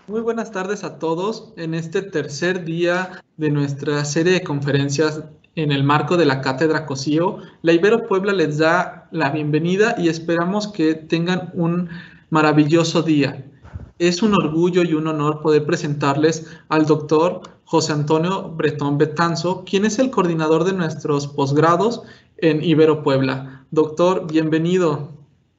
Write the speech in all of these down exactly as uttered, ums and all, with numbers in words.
Muy buenas tardes a todos en este tercer día de nuestra serie de conferencias en el marco de la Cátedra Cosío. La Ibero Puebla les da la bienvenida y esperamos que tengan un maravilloso día. Es un orgullo y un honor poder presentarles al doctor José Antonio Bretón Betanzo, quien es el coordinador de nuestros posgrados en Ibero Puebla. Doctor, bienvenido.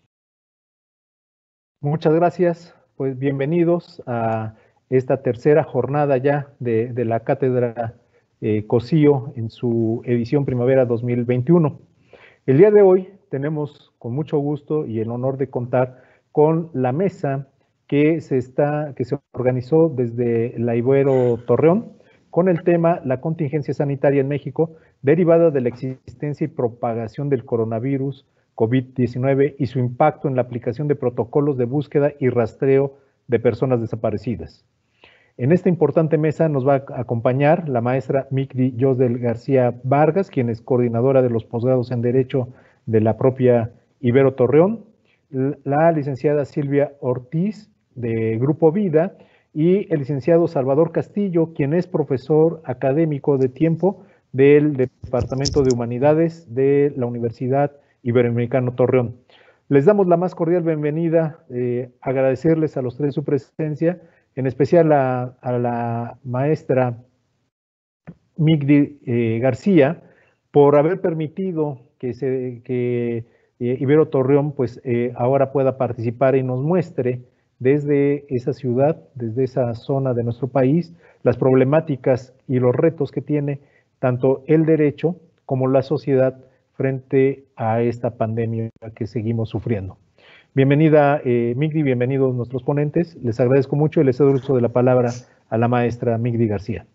Muchas gracias, pues bienvenidos a esta tercera jornada ya de, de la Cátedra eh, Cosío en su edición Primavera dos mil veintiuno. El día de hoy tenemos con mucho gusto y el honor de contar con la mesa que se, está, que se organizó desde la Ibero Torreón con el tema La contingencia sanitaria en México derivada de la existencia y propagación del coronavirus COVID diecinueve y su impacto en la aplicación de protocolos de búsqueda y rastreo de personas desaparecidas. En esta importante mesa nos va a acompañar la maestra Migdi Yosdel García Vargas, quien es coordinadora de los posgrados en Derecho de la propia Ibero Torreón, la licenciada Silvia Ortiz de Grupo Vida y el licenciado Salvador Castillo, quien es profesor académico de tiempo del Departamento de Humanidades de la Universidad Iberoamericana Torreón. Les damos la más cordial bienvenida, eh, agradecerles a los tres su presencia, en especial a, a la maestra Migdi eh, García, por haber permitido que, se, que eh, Ibero Torreón pues, eh, ahora pueda participar y nos muestre desde esa ciudad, desde esa zona de nuestro país, las problemáticas y los retos que tiene tanto el derecho como la sociedad frente a esta pandemia que seguimos sufriendo. Bienvenida, eh, Migdi, bienvenidos nuestros ponentes. Les agradezco mucho y les cedo el uso de la palabra a la maestra Migdi García.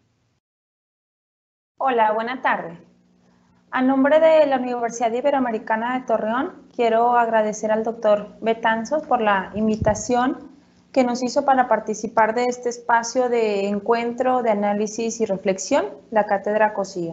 Hola, buena tarde. A nombre de la Universidad Iberoamericana de Torreón, quiero agradecer al doctor Betanzo por la invitación que nos hizo para participar de este espacio de encuentro, de análisis y reflexión, la Cátedra Cosío.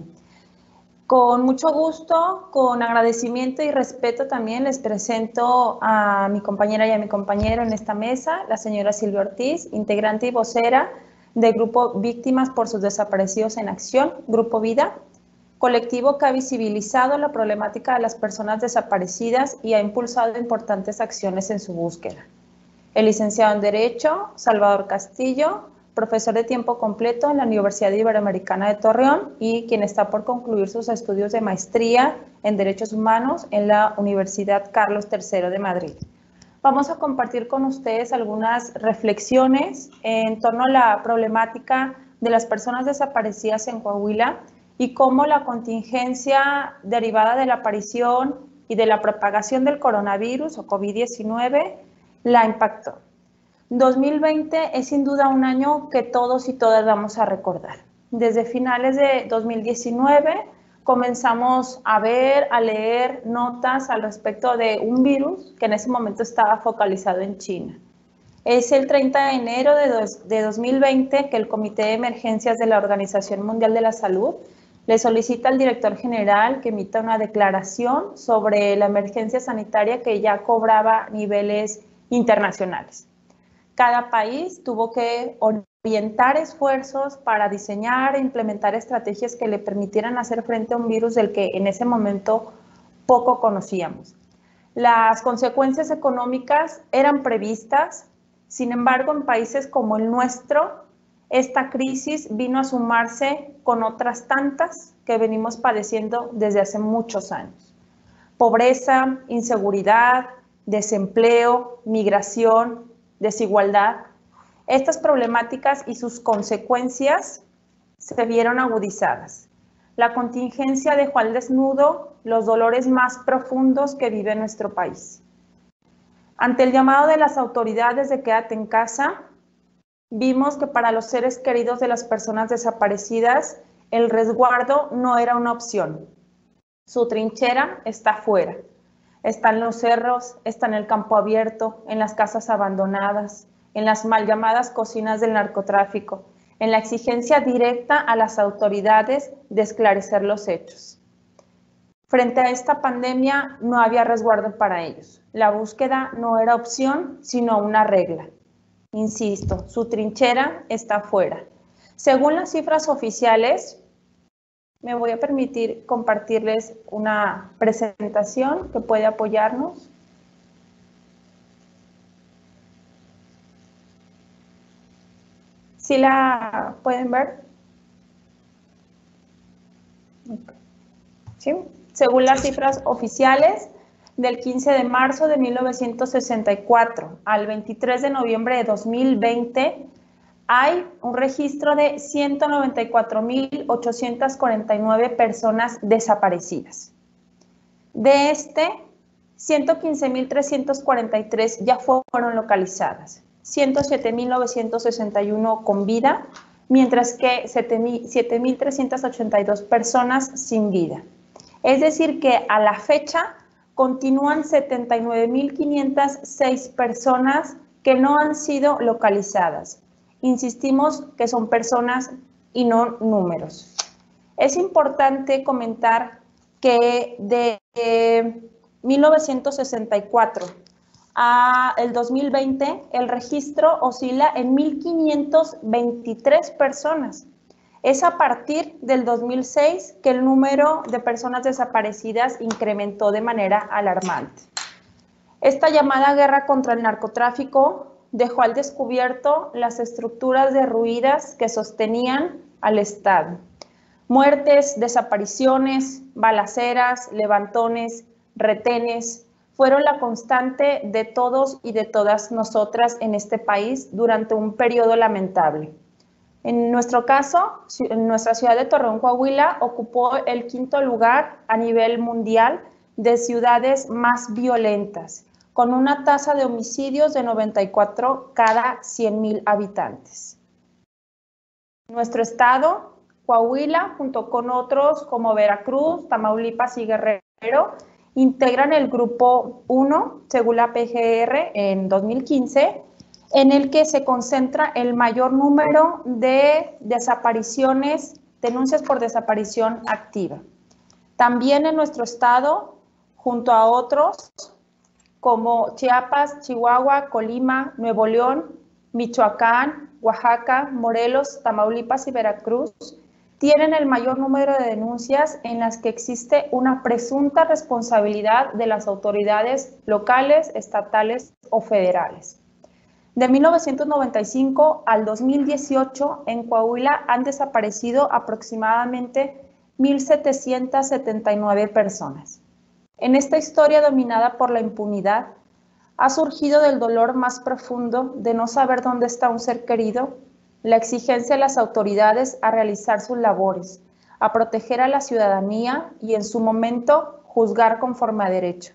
Con mucho gusto, con agradecimiento y respeto también les presento a mi compañera y a mi compañero en esta mesa, la señora Silvia Ortiz, integrante y vocera del Grupo Víctimas por sus Desaparecidos en Acción, Grupo Vida, colectivo que ha visibilizado la problemática de las personas desaparecidas y ha impulsado importantes acciones en su búsqueda. El licenciado en Derecho, Salvador Castillo, profesor de tiempo completo en la Universidad Iberoamericana de Torreón y quien está por concluir sus estudios de maestría en Derechos Humanos en la Universidad Carlos tercero de Madrid. Vamos a compartir con ustedes algunas reflexiones en torno a la problemática de las personas desaparecidas en Coahuila y cómo la contingencia derivada de la aparición y de la propagación del coronavirus o COVID diecinueve la impactó. dos mil veinte es sin duda un año que todos y todas vamos a recordar. Desde finales de dos mil diecinueve comenzamos a ver, a leer notas al respecto de un virus que en ese momento estaba focalizado en China. Es el treinta de enero de dos mil veinte que el Comité de Emergencias de la Organización Mundial de la Salud le solicita al director general que emita una declaración sobre la emergencia sanitaria que ya cobraba niveles internacionales. Cada país tuvo que orientar esfuerzos para diseñar e implementar estrategias que le permitieran hacer frente a un virus del que en ese momento poco conocíamos. Las consecuencias económicas eran previstas, sin embargo, en países como el nuestro, esta crisis vino a sumarse con otras tantas que venimos padeciendo desde hace muchos años. Pobreza, inseguridad, desempleo, migración, desigualdad. Estas problemáticas y sus consecuencias se vieron agudizadas. La contingencia dejó al desnudo los dolores más profundos que vive nuestro país. Ante el llamado de las autoridades de quédate en casa, vimos que para los seres queridos de las personas desaparecidas, el resguardo no era una opción. Su trinchera está afuera. Está en los cerros, está en el campo abierto, en las casas abandonadas, en las mal llamadas cocinas del narcotráfico, en la exigencia directa a las autoridades de esclarecer los hechos. Frente a esta pandemia no había resguardo para ellos. La búsqueda no era opción, sino una regla. insisto, su trinchera está afuera. Según las cifras oficiales, me voy a permitir compartirles una presentación que puede apoyarnos. ¿Sí la pueden ver? ¿Sí? Según las cifras oficiales, del quince de marzo de mil novecientos sesenta y cuatro al veintitrés de noviembre de dos mil veinte, hay un registro de ciento noventa y cuatro mil ochocientas cuarenta y nueve personas desaparecidas. De este, ciento quince mil trescientas cuarenta y tres ya fueron localizadas, ciento siete mil novecientos sesenta y uno con vida, mientras que siete mil trescientas ochenta y dos personas sin vida. Es decir que a la fecha continúan setenta y nueve mil quinientas seis personas que no han sido localizadas. Insistimos que son personas y no números. Es importante comentar que de eh, mil novecientos sesenta y cuatro a el dos mil veinte el registro oscila en mil quinientas veintitrés personas. Es a partir del dos mil seis que el número de personas desaparecidas incrementó de manera alarmante. Esta llamada guerra contra el narcotráfico dejó al descubierto las estructuras derruidas que sostenían al Estado. Muertes, desapariciones, balaceras, levantones, retenes, fueron la constante de todos y de todas nosotras en este país durante un periodo lamentable. En nuestro caso, en nuestra ciudad de Torreón, Coahuila, ocupó el quinto lugar a nivel mundial de ciudades más violentas, con una tasa de homicidios de noventa y cuatro cada cien mil habitantes. Nuestro estado, Coahuila, junto con otros como Veracruz, Tamaulipas y Guerrero, integran el grupo uno, según la P G R, en dos mil quince, en el que se concentra el mayor número de desapariciones, denuncias por desaparición activa. También en nuestro estado, junto a otros como Chiapas, Chihuahua, Colima, Nuevo León, Michoacán, Oaxaca, Morelos, Tamaulipas y Veracruz, tienen el mayor número de denuncias en las que existe una presunta responsabilidad de las autoridades locales, estatales o federales. De mil novecientos noventa y cinco al dos mil dieciocho, en Coahuila han desaparecido aproximadamente mil setecientas setenta y nueve personas. En esta historia dominada por la impunidad, ha surgido del dolor más profundo de no saber dónde está un ser querido, la exigencia de las autoridades a realizar sus labores, a proteger a la ciudadanía y en su momento juzgar conforme a derecho.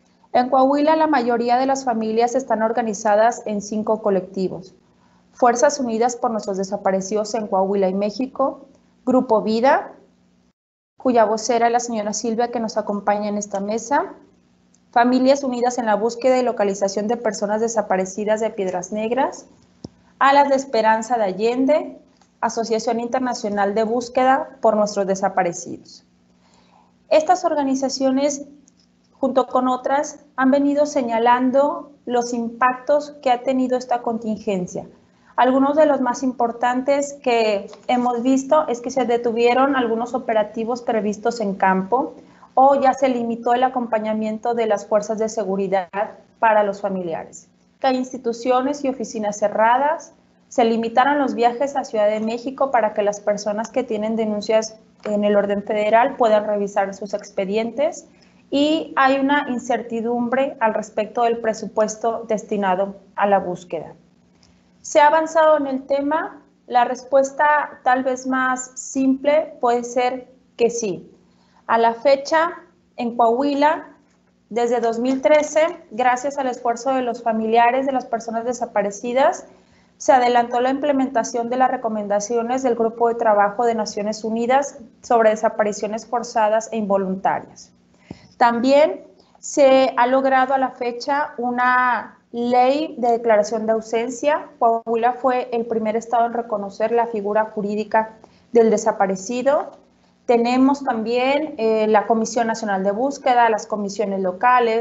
En Coahuila, la mayoría de las familias están organizadas en cinco colectivos: Fuerzas Unidas por Nuestros Desaparecidos en Coahuila y México, Grupo Vida, cuya vocera es la señora Silvia, que nos acompaña en esta mesa, Familias Unidas en la Búsqueda y Localización de Personas Desaparecidas de Piedras Negras, Alas de Esperanza de Allende, Asociación Internacional de Búsqueda por Nuestros Desaparecidos. Estas organizaciones, junto con otras, han venido señalando los impactos que ha tenido esta contingencia. Algunos de los más importantes que hemos visto es que se detuvieron algunos operativos previstos en campo o ya se limitó el acompañamiento de las fuerzas de seguridad para los familiares. Que hay instituciones y oficinas cerradas, se limitaron los viajes a Ciudad de México para que las personas que tienen denuncias en el orden federal puedan revisar sus expedientes, y hay una incertidumbre al respecto del presupuesto destinado a la búsqueda. ¿Se ha avanzado en el tema? La respuesta tal vez más simple puede ser que sí. A la fecha, en Coahuila, desde dos mil trece, gracias al esfuerzo de los familiares de las personas desaparecidas, se adelantó la implementación de las recomendaciones del Grupo de Trabajo de Naciones Unidas sobre desapariciones forzadas e involuntarias. También se ha logrado a la fecha una ley de declaración de ausencia. Coahuila fue el primer estado en reconocer la figura jurídica del desaparecido. Tenemos también eh, la Comisión Nacional de Búsqueda, las comisiones locales,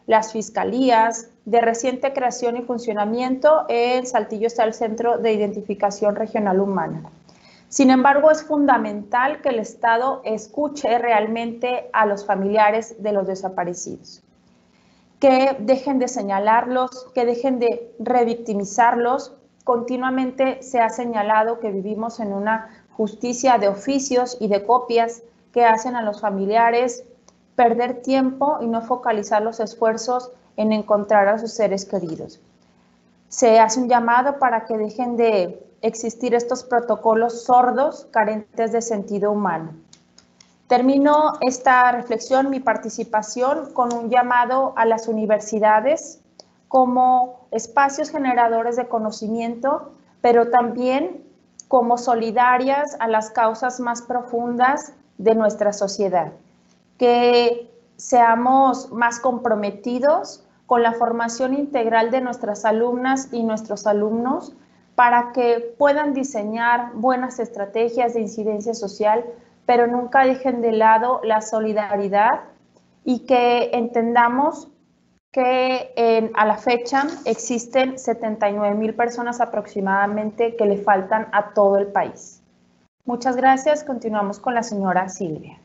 las fiscalías. De reciente creación y funcionamiento, en Saltillo está el Centro de Identificación Regional Humana. Sin embargo, es fundamental que el Estado escuche realmente a los familiares de los desaparecidos, que dejen de señalarlos, que dejen de revictimizarlos. Continuamente se ha señalado que vivimos en una justicia de oficios y de copias que hacen a los familiares perder tiempo y no focalizar los esfuerzos en encontrar a sus seres queridos. Se hace un llamado para que dejen de existir estos protocolos sordos, carentes de sentido humano. Termino esta reflexión, mi participación, con un llamado a las universidades como espacios generadores de conocimiento, pero también como solidarias a las causas más profundas de nuestra sociedad. Que seamos más comprometidos con la formación integral de nuestras alumnas y nuestros alumnos para que puedan diseñar buenas estrategias de incidencia social, pero nunca dejen de lado la solidaridad y que entendamos que en, a la fecha existen setenta y nueve mil personas aproximadamente que le faltan a todo el país. Muchas gracias. Continuamos con la señora Silvia.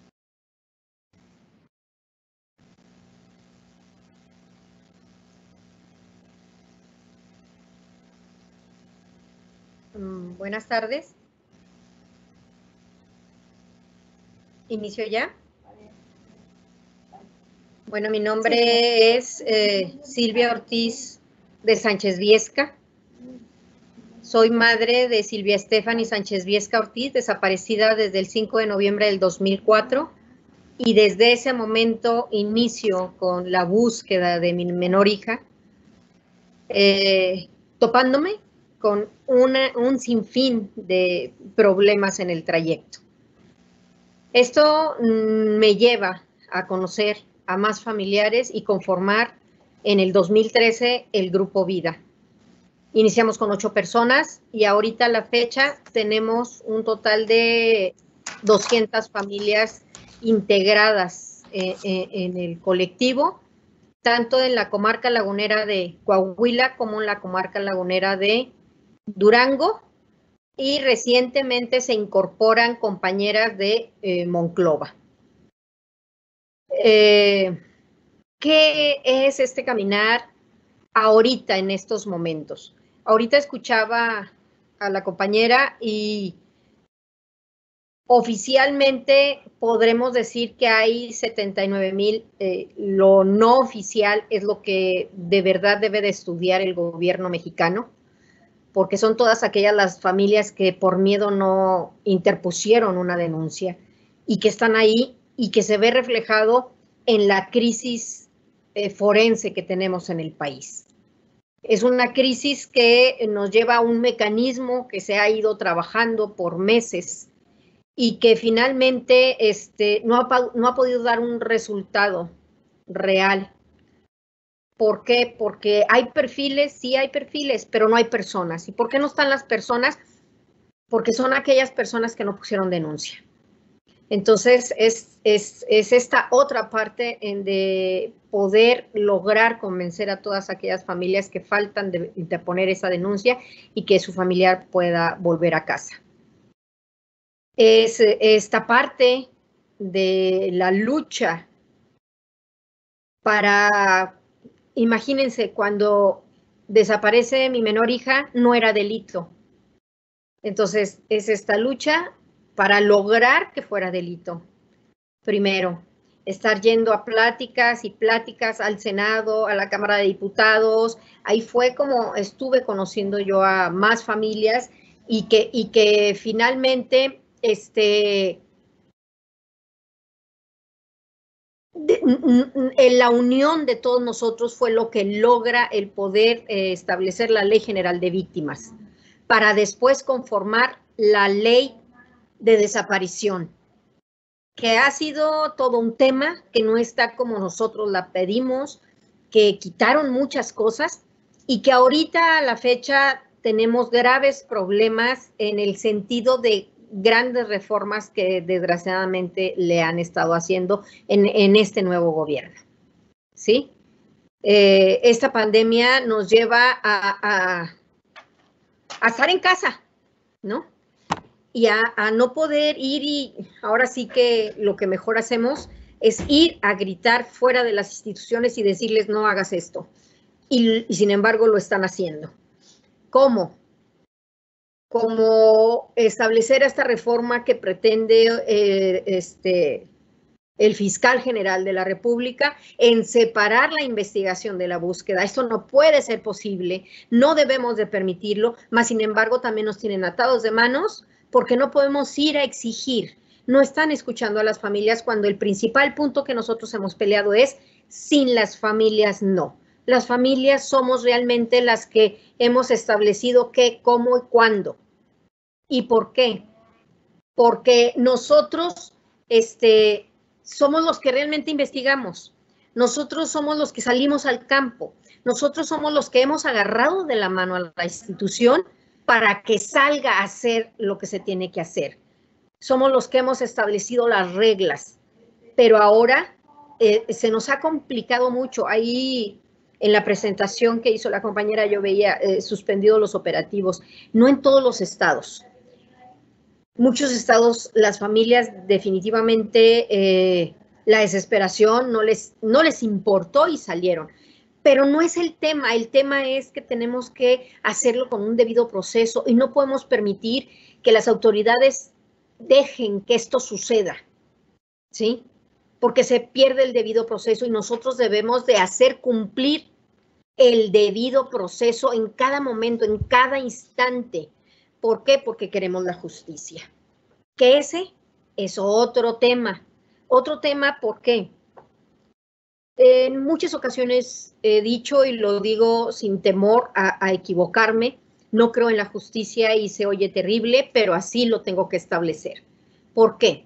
Buenas tardes. ¿Inicio ya? Bueno, mi nombre sí. es eh, Silvia Ortiz de Sánchez Viesca. Soy madre de Silvia Stephanie Sánchez Viesca Ortiz, desaparecida desde el cinco de noviembre del dos mil cuatro, y desde ese momento inicio con la búsqueda de mi menor hija, eh, topándome con una, un sinfín de problemas en el trayecto. Esto me lleva a conocer a más familiares y conformar en el dos mil trece el Grupo Vida. Iniciamos con ocho personas y ahorita a la fecha tenemos un total de doscientas familias integradas eh, eh, en el colectivo, tanto en la comarca lagunera de Coahuila como en la comarca lagunera de Durango, y recientemente se incorporan compañeras de eh, Monclova. Eh, ¿Qué es este caminar ahorita en estos momentos? Ahorita escuchaba a la compañera y oficialmente podremos decir que hay setenta y nueve mil, eh, lo no oficial es lo que de verdad debe de estudiar el gobierno mexicano, porque son todas aquellas las familias que por miedo no interpusieron una denuncia y que están ahí y que se ve reflejado en la crisis eh, forense que tenemos en el país. Es una crisis que nos lleva a un mecanismo que se ha ido trabajando por meses y que finalmente este, no, ha, no ha podido dar un resultado real. ¿Por qué? Porque hay perfiles, sí hay perfiles, pero no hay personas. ¿Y por qué no están las personas? Porque son aquellas personas que no pusieron denuncia. Entonces, es, es, es esta otra parte en de poder lograr convencer a todas aquellas familias que faltan de interponer esa denuncia y que su familiar pueda volver a casa. Es esta parte de la lucha para... Imagínense, cuando desaparece mi menor hija, no era delito. Entonces, es esta lucha para lograr que fuera delito. Primero, estar yendo a pláticas y pláticas al Senado, a la Cámara de Diputados. Ahí fue como estuve conociendo yo a más familias y que, y que finalmente este, de, la unión de todos nosotros fue lo que logra el poder eh, establecer la Ley General de Víctimas, para después conformar la Ley de Desaparición, que ha sido todo un tema, que no está como nosotros la pedimos, que quitaron muchas cosas y que ahorita a la fecha tenemos graves problemas en el sentido de grandes reformas que desgraciadamente le han estado haciendo en, en este nuevo gobierno, ¿sí? Eh, esta pandemia nos lleva a, a, a estar en casa, ¿no? Y a, a no poder ir, y ahora sí que lo que mejor hacemos es ir a gritar fuera de las instituciones y decirles no hagas esto. Y, y sin embargo lo están haciendo. ¿Cómo? Como establecer esta reforma que pretende eh, este, el fiscal general de la República en separar la investigación de la búsqueda. Esto no puede ser posible, no debemos de permitirlo, mas sin embargo también nos tienen atados de manos porque no podemos ir a exigir. No están escuchando a las familias cuando el principal punto que nosotros hemos peleado es sin las familias no. Las familias somos realmente las que hemos establecido qué, cómo y cuándo. ¿Y por qué? Porque nosotros este, somos los que realmente investigamos. Nosotros somos los que salimos al campo. Nosotros somos los que hemos agarrado de la mano a la institución para que salga a hacer lo que se tiene que hacer. Somos los que hemos establecido las reglas. Pero ahora eh, se nos ha complicado mucho. Ahí en la presentación que hizo la compañera yo veía eh, suspendidos los operativos. No en todos los estados. Muchos estados, las familias definitivamente eh, la desesperación no les, no les importó y salieron. Pero no es el tema, el tema es que tenemos que hacerlo con un debido proceso y no podemos permitir que las autoridades dejen que esto suceda, ¿sí? Porque se pierde el debido proceso y nosotros debemos de hacer cumplir el debido proceso en cada momento, en cada instante. ¿Por qué? Porque queremos la justicia. Que ese es otro tema. Otro tema, ¿por qué? En muchas ocasiones he dicho, y lo digo sin temor a, a equivocarme, no creo en la justicia y se oye terrible, pero así lo tengo que establecer. ¿Por qué?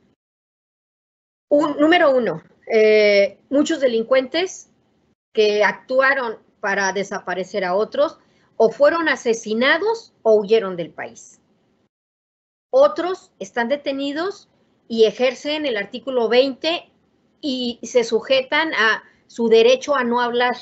Un, número uno, eh, muchos delincuentes que actuaron para desaparecer a otros o fueron asesinados o huyeron del país. Otros están detenidos y ejercen el artículo veinte y se sujetan a su derecho a no hablar.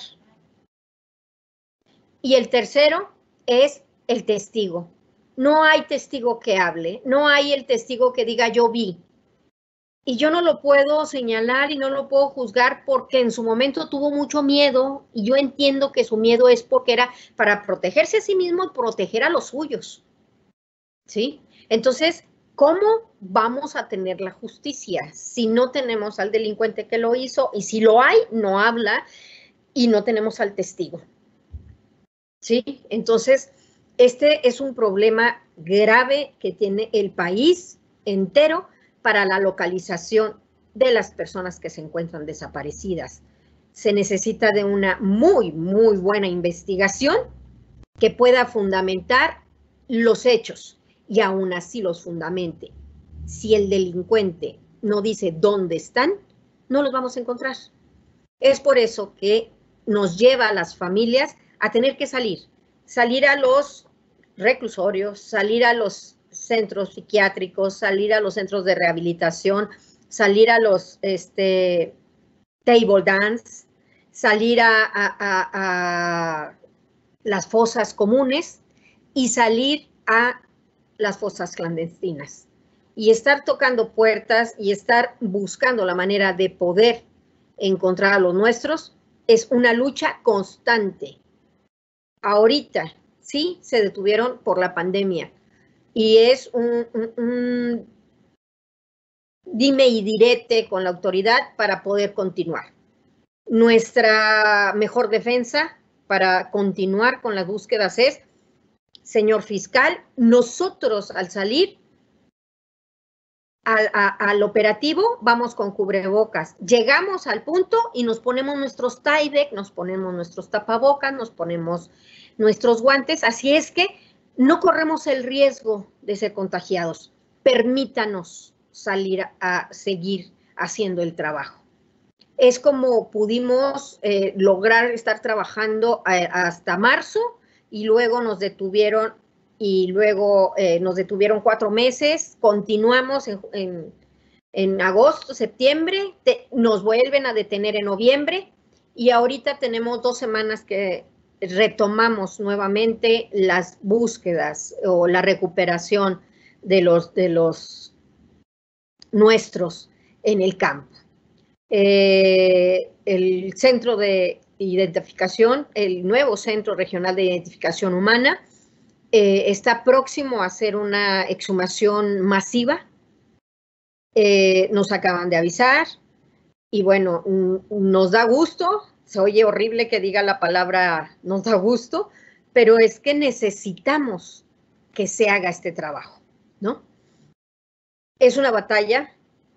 Y el tercero es el testigo. No hay testigo que hable, no hay el testigo que diga yo vi. Y yo no lo puedo señalar y no lo puedo juzgar porque en su momento tuvo mucho miedo y yo entiendo que su miedo es porque era para protegerse a sí mismo y proteger a los suyos. ¿Sí? Entonces, ¿cómo vamos a tener la justicia si no tenemos al delincuente que lo hizo y si lo hay, no habla y no tenemos al testigo? ¿Sí? Entonces, este es un problema grave que tiene el país entero para la localización de las personas que se encuentran desaparecidas. Se necesita de una muy, muy buena investigación que pueda fundamentar los hechos y aún así los fundamente. Si el delincuente no dice dónde están, no los vamos a encontrar. Es por eso que nos lleva a las familias a tener que salir, salir a los reclusorios, salir a los centros psiquiátricos, salir a los centros de rehabilitación, salir a los este, table dance, salir a, a, a, a las fosas comunes y salir a las fosas clandestinas. Y estar tocando puertas y estar buscando la manera de poder encontrar a los nuestros es una lucha constante. Ahorita sí se detuvieron por la pandemia y es un, un, un dime y direte con la autoridad para poder continuar. Nuestra mejor defensa para continuar con las búsquedas es, señor fiscal, nosotros al salir al, a, al operativo vamos con cubrebocas. Llegamos al punto y nos ponemos nuestros Tyvek, nos ponemos nuestros tapabocas, nos ponemos nuestros guantes. Así es que no corremos el riesgo de ser contagiados. Permítanos salir a, a seguir haciendo el trabajo. Es como pudimos eh, lograr estar trabajando eh, hasta marzo y luego nos detuvieron y luego eh, nos detuvieron cuatro meses, continuamos en, en, en agosto, septiembre, te, nos vuelven a detener en noviembre y ahorita tenemos dos semanas que retomamos nuevamente las búsquedas o la recuperación de los, de los nuestros en el campo. Eh, el centro de identificación, el nuevo Centro Regional de Identificación Humana, eh, está próximo a hacer una exhumación masiva. Eh, nos acaban de avisar y bueno, nos da gusto. Se oye horrible que diga la palabra nos da gusto, pero es que necesitamos que se haga este trabajo, ¿no? Es una batalla.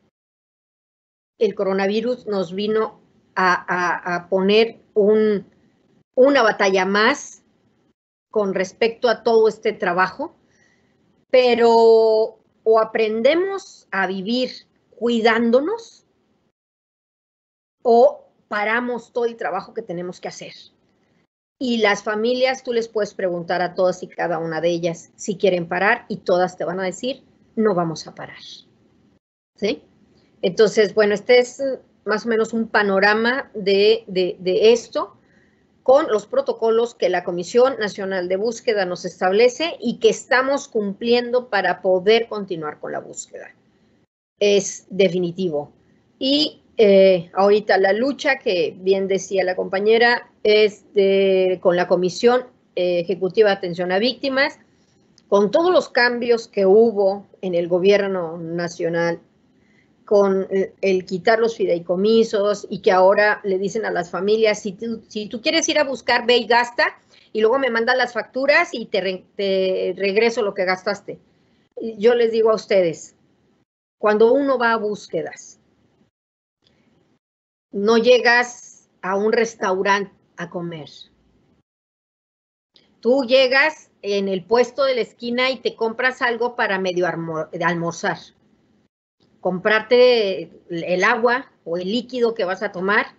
El coronavirus nos vino a, a, a poner un, una batalla más con respecto a todo este trabajo, pero o aprendemos a vivir cuidándonos o paramos todo el trabajo que tenemos que hacer. Y las familias, tú les puedes preguntar a todas y cada una de ellas si quieren parar y todas te van a decir, no vamos a parar. ¿Sí? Entonces, bueno, este es más o menos un panorama de, de, de esto con los protocolos que la Comisión Nacional de Búsqueda nos establece y que estamos cumpliendo para poder continuar con la búsqueda. Es definitivo. Y eh, ahorita la lucha, que bien decía la compañera, es de, con la Comisión eh, Ejecutiva de Atención a Víctimas, con todos los cambios que hubo en el gobierno nacional, con el, el quitar los fideicomisos y que ahora le dicen a las familias, si tú, si tú quieres ir a buscar, ve y gasta, y luego me mandan las facturas y te, re, te regreso lo que gastaste. Yo les digo a ustedes, cuando uno va a búsquedas, no llegas a un restaurante a comer. Tú llegas en el puesto de la esquina y te compras algo para medio almorzar. Comprarte el agua o el líquido que vas a tomar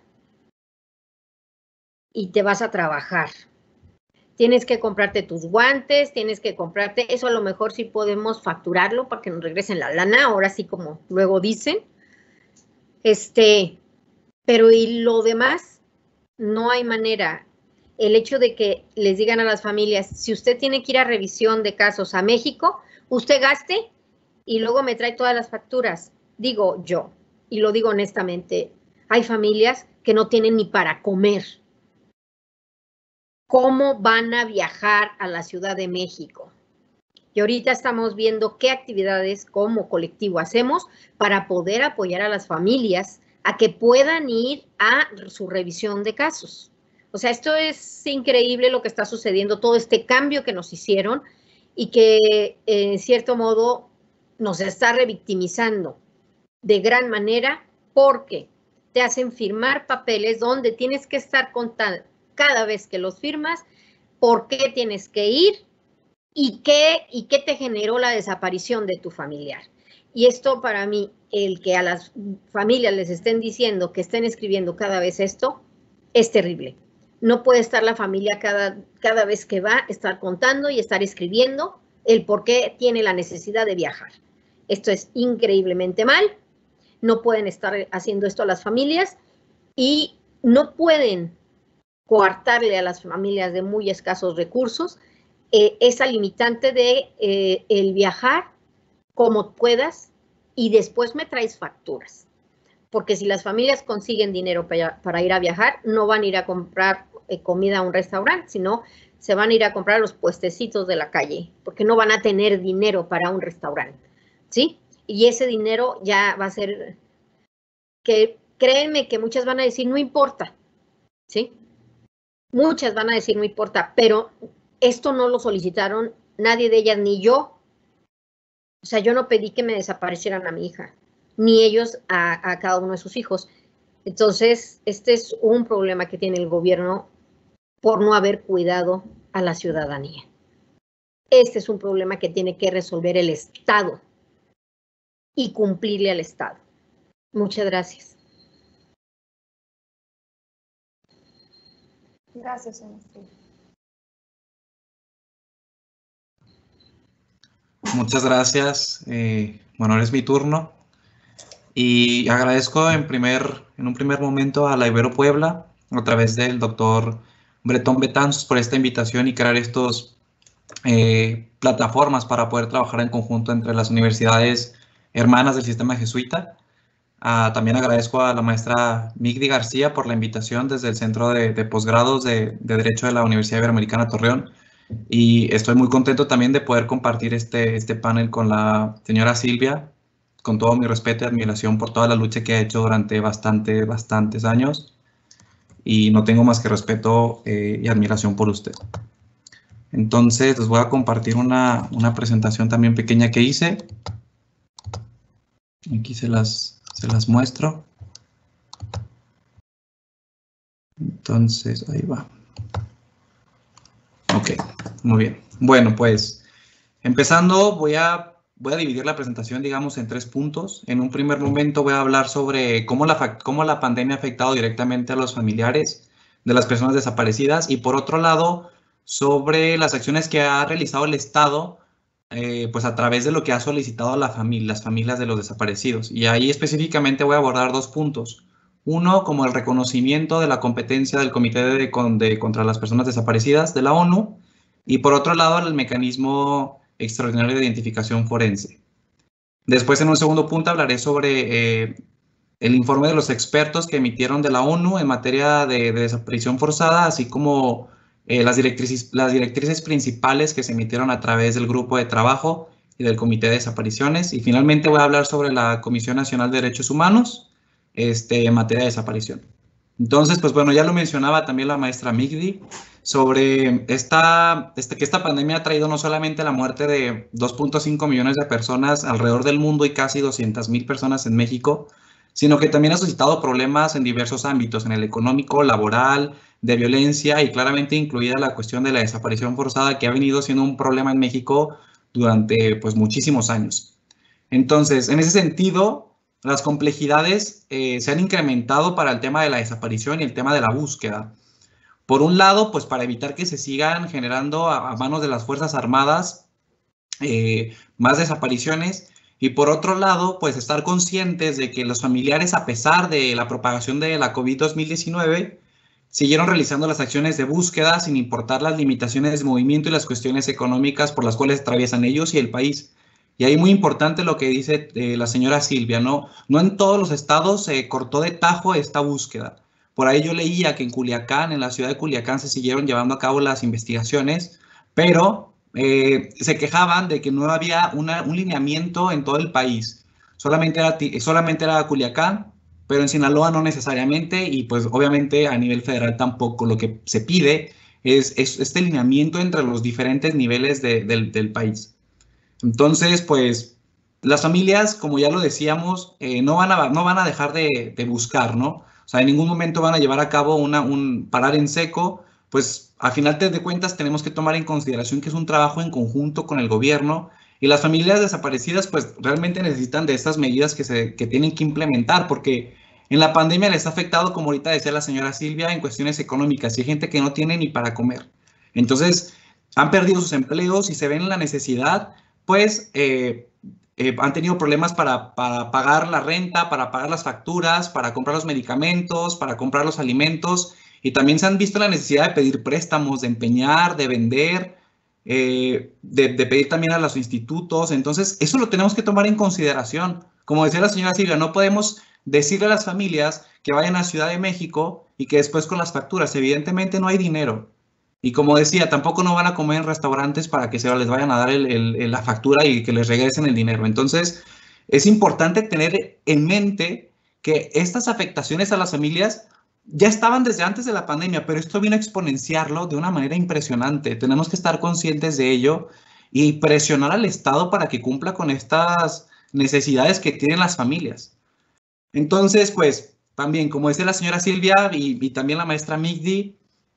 y te vas a trabajar. Tienes que comprarte tus guantes, tienes que comprarte, eso a lo mejor sí podemos facturarlo para que nos regresen la lana, ahora sí como luego dicen. Este, pero y lo demás, no hay manera. El hecho de que les digan a las familias, si usted tiene que ir a revisión de casos a México, usted gaste y luego me trae todas las facturas. Digo yo, y lo digo honestamente, hay familias que no tienen ni para comer. ¿Cómo van a viajar a la Ciudad de México? Y ahorita estamos viendo qué actividades como colectivo hacemos para poder apoyar a las familias a que puedan ir a su revisión de casos. O sea, esto es increíble lo que está sucediendo, todo este cambio que nos hicieron y que en cierto modo nos está revictimizando de gran manera porque te hacen firmar papeles donde tienes que estar contando cada vez que los firmas por qué tienes que ir y qué, y qué te generó la desaparición de tu familiar. Y esto para mí, el que a las familias les estén diciendo que estén escribiendo cada vez esto, es terrible. No puede estar la familia cada, cada vez que va, estar contando y estar escribiendo el por qué tiene la necesidad de viajar. Esto es increíblemente mal. No pueden estar haciendo esto a las familias y no pueden coartarle a las familias de muy escasos recursos eh, esa limitante de eh, el viajar como puedas y después me traes facturas. Porque si las familias consiguen dinero para, para ir a viajar, no van a ir a comprar eh, comida a un restaurante, sino se van a ir a comprar los puestecitos de la calle, porque no van a tener dinero para un restaurante, ¿sí? Y ese dinero ya va a ser, que créanme que muchas van a decir, no importa, ¿sí? Muchas van a decir, no importa, pero esto no lo solicitaron nadie de ellas, ni yo. O sea, yo no pedí que me desaparecieran a mi hija, ni ellos a, a cada uno de sus hijos. Entonces, este es un problema que tiene el gobierno por no haber cuidado a la ciudadanía. Este es un problema que tiene que resolver el Estado y cumplirle al Estado. Muchas gracias. Gracias, Ernestina. Muchas gracias. Eh, bueno, ahora es mi turno. Y agradezco en, primer, en un primer momento a la Ibero Puebla a través del doctor Bretón Betanzos por esta invitación y crear estos eh, plataformas para poder trabajar en conjunto entre las universidades hermanas del sistema jesuita. Uh, también agradezco a la maestra Migdi García por la invitación desde el Centro de, de Posgrados de, de Derecho de la Universidad Iberoamericana Torreón, y estoy muy contento también de poder compartir este, este panel con la señora Silvia, con todo mi respeto y admiración por toda la lucha que ha hecho durante bastante, bastantes años, y no tengo más que respeto eh, y admiración por usted. Entonces les voy a compartir una, una presentación también pequeña que hice. Aquí se las... Se las muestro. Entonces, ahí va. Ok, muy bien. Bueno, pues, empezando, voy a, voy a dividir la presentación, digamos, en tres puntos. En un primer momento voy a hablar sobre cómo la, cómo la pandemia ha afectado directamente a los familiares de las personas desaparecidas, y por otro lado, sobre las acciones que ha realizado el Estado Eh, pues a través de lo que ha solicitado la familia, las familias de los desaparecidos. Y ahí específicamente voy a abordar dos puntos. Uno, como el reconocimiento de la competencia del Comité de, de, contra las Personas Desaparecidas de la ONU, y por otro lado, el mecanismo extraordinario de identificación forense. Después, en un segundo punto, hablaré sobre eh, el informe de los expertos que emitieron de la ONU en materia de, de desaparición forzada, así como Eh, las, directrices, las directrices principales que se emitieron a través del grupo de trabajo y del Comité de Desapariciones. Y finalmente voy a hablar sobre la Comisión Nacional de Derechos Humanos este, en materia de desaparición. Entonces, pues bueno, ya lo mencionaba también la maestra Migdi, sobre esta, este, que esta pandemia ha traído no solamente la muerte de dos punto cinco millones de personas alrededor del mundo y casi doscientas mil personas en México, sino que también ha suscitado problemas en diversos ámbitos, en el económico, laboral, de violencia, y claramente incluida la cuestión de la desaparición forzada, que ha venido siendo un problema en México durante pues muchísimos años. Entonces, en ese sentido, las complejidades eh, se han incrementado para el tema de la desaparición y el tema de la búsqueda. Por un lado, pues para evitar que se sigan generando a, a manos de las Fuerzas Armadas eh, más desapariciones, y por otro lado, pues estar conscientes de que los familiares, a pesar de la propagación de la COVID dos mil diecinueve, siguieron realizando las acciones de búsqueda sin importar las limitaciones de movimiento y las cuestiones económicas por las cuales atraviesan ellos y el país. Y ahí muy importante lo que dice eh, la señora Silvia, ¿no? No en todos los estados se cortó de tajo esta búsqueda. Por ahí yo leía que en Culiacán, en la ciudad de Culiacán, se siguieron llevando a cabo las investigaciones, pero eh, se quejaban de que no había una, un lineamiento en todo el país. Solamente era, solamente era Culiacán, pero en Sinaloa no necesariamente, y pues obviamente a nivel federal tampoco. Lo que se pide es, es este lineamiento entre los diferentes niveles de, de, del país. Entonces, pues las familias, como ya lo decíamos, eh, no, van a, no van a dejar de, de buscar, ¿no? O sea, en ningún momento van a llevar a cabo una, un parar en seco. Pues al final de cuentas tenemos que tomar en consideración que es un trabajo en conjunto con el gobierno, y las familias desaparecidas pues realmente necesitan de estas medidas que, se, que tienen que implementar, porque en la pandemia les ha afectado, como ahorita decía la señora Silvia, en cuestiones económicas, y hay gente que no tiene ni para comer. Entonces han perdido sus empleos y se ven en la necesidad, pues eh, eh, han tenido problemas para, para pagar la renta, para pagar las facturas, para comprar los medicamentos, para comprar los alimentos, y también se han visto la necesidad de pedir préstamos, de empeñar, de vender, eh, de, de pedir también a los institutos. Entonces, eso lo tenemos que tomar en consideración. Como decía la señora Silvia, no podemos decirle a las familias que vayan a Ciudad de México y que después con las facturas, evidentemente no hay dinero. Y como decía, tampoco no van a comer en restaurantes para que se les vayan a dar el, el, la factura y que les regresen el dinero. Entonces, es importante tener en mente que estas afectaciones a las familias ya estaban desde antes de la pandemia, pero esto vino a exponenciarlo de una manera impresionante. Tenemos que estar conscientes de ello y presionar al Estado para que cumpla con estas necesidades que tienen las familias. Entonces, pues, también, como decía la señora Silvia y, y también la maestra Migdi,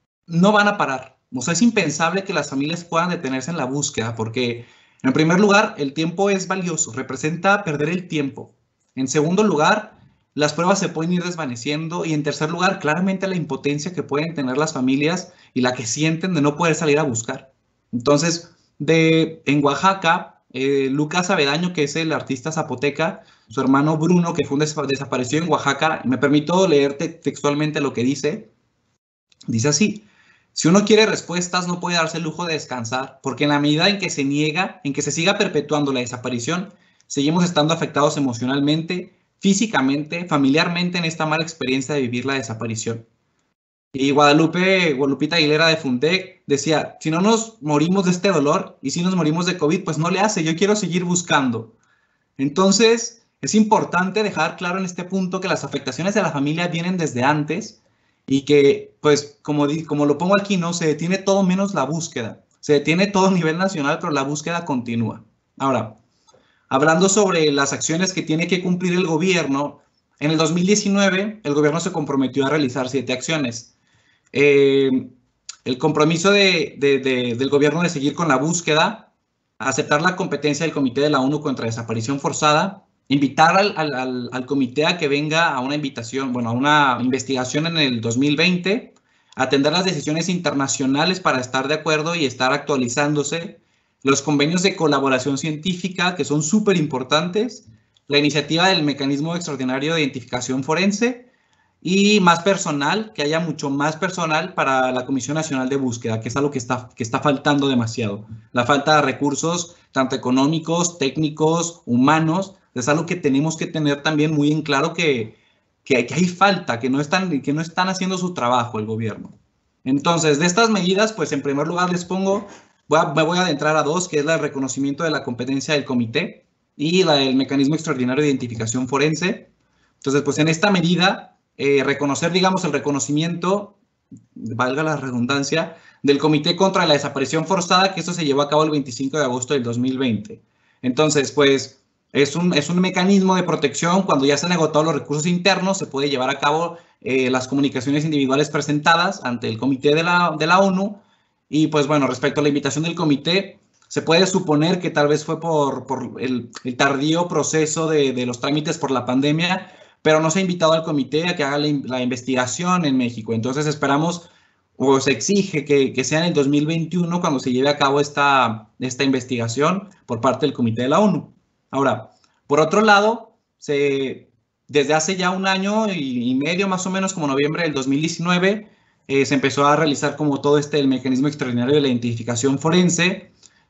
no van a parar. O sea, es impensable que las familias puedan detenerse en la búsqueda, porque, en primer lugar, el tiempo es valioso, representa perder el tiempo. En segundo lugar, las pruebas se pueden ir desvaneciendo, y en tercer lugar, claramente la impotencia que pueden tener las familias y la que sienten de no poder salir a buscar. Entonces, de, en Oaxaca, eh, Lucas Avedaño, que es el artista zapoteca, su hermano Bruno, que fue un des desaparecido en Oaxaca, me permito leerte textualmente lo que dice. Dice así: si uno quiere respuestas, no puede darse el lujo de descansar, porque en la medida en que se niega, en que se siga perpetuando la desaparición, seguimos estando afectados emocionalmente, físicamente, familiarmente en esta mala experiencia de vivir la desaparición. Y Guadalupe, Guadalupita Aguilera de Fundec decía: si no nos morimos de este dolor y si nos morimos de COVID, pues no le hace, yo quiero seguir buscando. Entonces, es importante dejar claro en este punto que las afectaciones de la familia vienen desde antes y que, pues, como, como lo pongo aquí, ¿no? Se detiene todo menos la búsqueda. Se detiene todo a nivel nacional, pero la búsqueda continúa. Ahora, hablando sobre las acciones que tiene que cumplir el gobierno, en el dos mil diecinueve el gobierno se comprometió a realizar siete acciones. Eh, el compromiso de, de, de, del gobierno de seguir con la búsqueda, aceptar la competencia del Comité de la ONU contra Desaparición Forzada, invitar al, al, al comité a que venga a una invitación, bueno, a una investigación en el dos mil veinte, atender las decisiones internacionales para estar de acuerdo y estar actualizándose, los convenios de colaboración científica, que son súper importantes, la iniciativa del mecanismo extraordinario de identificación forense y más personal, que haya mucho más personal para la Comisión Nacional de Búsqueda, que es algo que está, que está faltando demasiado. La falta de recursos, tanto económicos, técnicos, humanos, es algo que tenemos que tener también muy en claro que, que, que hay falta, que no, están, que no están haciendo su trabajo el gobierno. Entonces, de estas medidas, pues en primer lugar les pongo, voy a, me voy a adentrar a dos, que es el reconocimiento de la competencia del comité y la del mecanismo extraordinario de identificación forense. Entonces, pues en esta medida, eh, reconocer, digamos, el reconocimiento, valga la redundancia, del Comité contra la Desaparición Forzada, que esto se llevó a cabo el veinticinco de agosto del dos mil veinte. Entonces, pues, es un, es un mecanismo de protección. Cuando ya se han agotado los recursos internos, se puede llevar a cabo eh, las comunicaciones individuales presentadas ante el Comité de la, de la ONU. Y, pues, bueno, respecto a la invitación del comité, se puede suponer que tal vez fue por, por el, el tardío proceso de, de los trámites por la pandemia, pero no se ha invitado al comité a que haga la, la investigación en México. Entonces esperamos, o se exige que, que sea en el dos mil veintiuno cuando se lleve a cabo esta, esta investigación por parte del Comité de la ONU. Ahora, por otro lado, se, desde hace ya un año y, y medio, más o menos, como noviembre del dos mil diecinueve, eh, se empezó a realizar como todo este el mecanismo extraordinario de la identificación forense,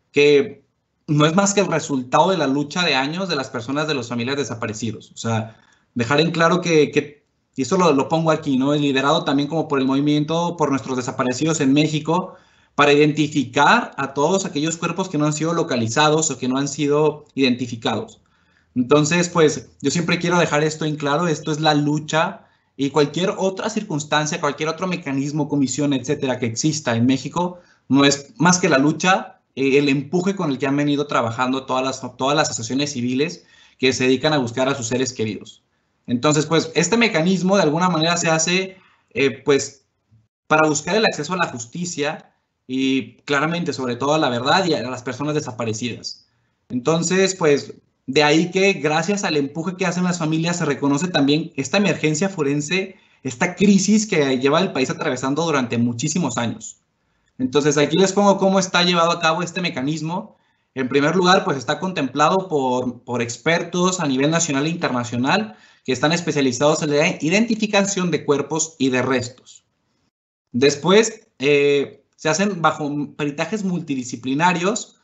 que no es más que el resultado de la lucha de años de las personas de los familiares desaparecidos. O sea, dejar en claro que, que y eso lo, lo pongo aquí, ¿no? Es liderado también como por el movimiento por nuestros desaparecidos en México, para identificar a todos aquellos cuerpos que no han sido localizados o que no han sido identificados. Entonces, pues, yo siempre quiero dejar esto en claro, esto es la lucha, y cualquier otra circunstancia, cualquier otro mecanismo, comisión, etcétera, que exista en México, no es más que la lucha, eh, el empuje con el que han venido trabajando todas las, todas las asociaciones civiles que se dedican a buscar a sus seres queridos. Entonces, pues, este mecanismo de alguna manera se hace, eh, pues, para buscar el acceso a la justicia y claramente, sobre todo, a la verdad y a las personas desaparecidas. Entonces, pues, de ahí que gracias al empuje que hacen las familias se reconoce también esta emergencia forense, esta crisis que lleva el país atravesando durante muchísimos años. Entonces, aquí les pongo cómo está llevado a cabo este mecanismo. En primer lugar, pues está contemplado por, por expertos a nivel nacional e internacional que están especializados en la identificación de cuerpos y de restos. Después, eh, se hacen bajo peritajes multidisciplinarios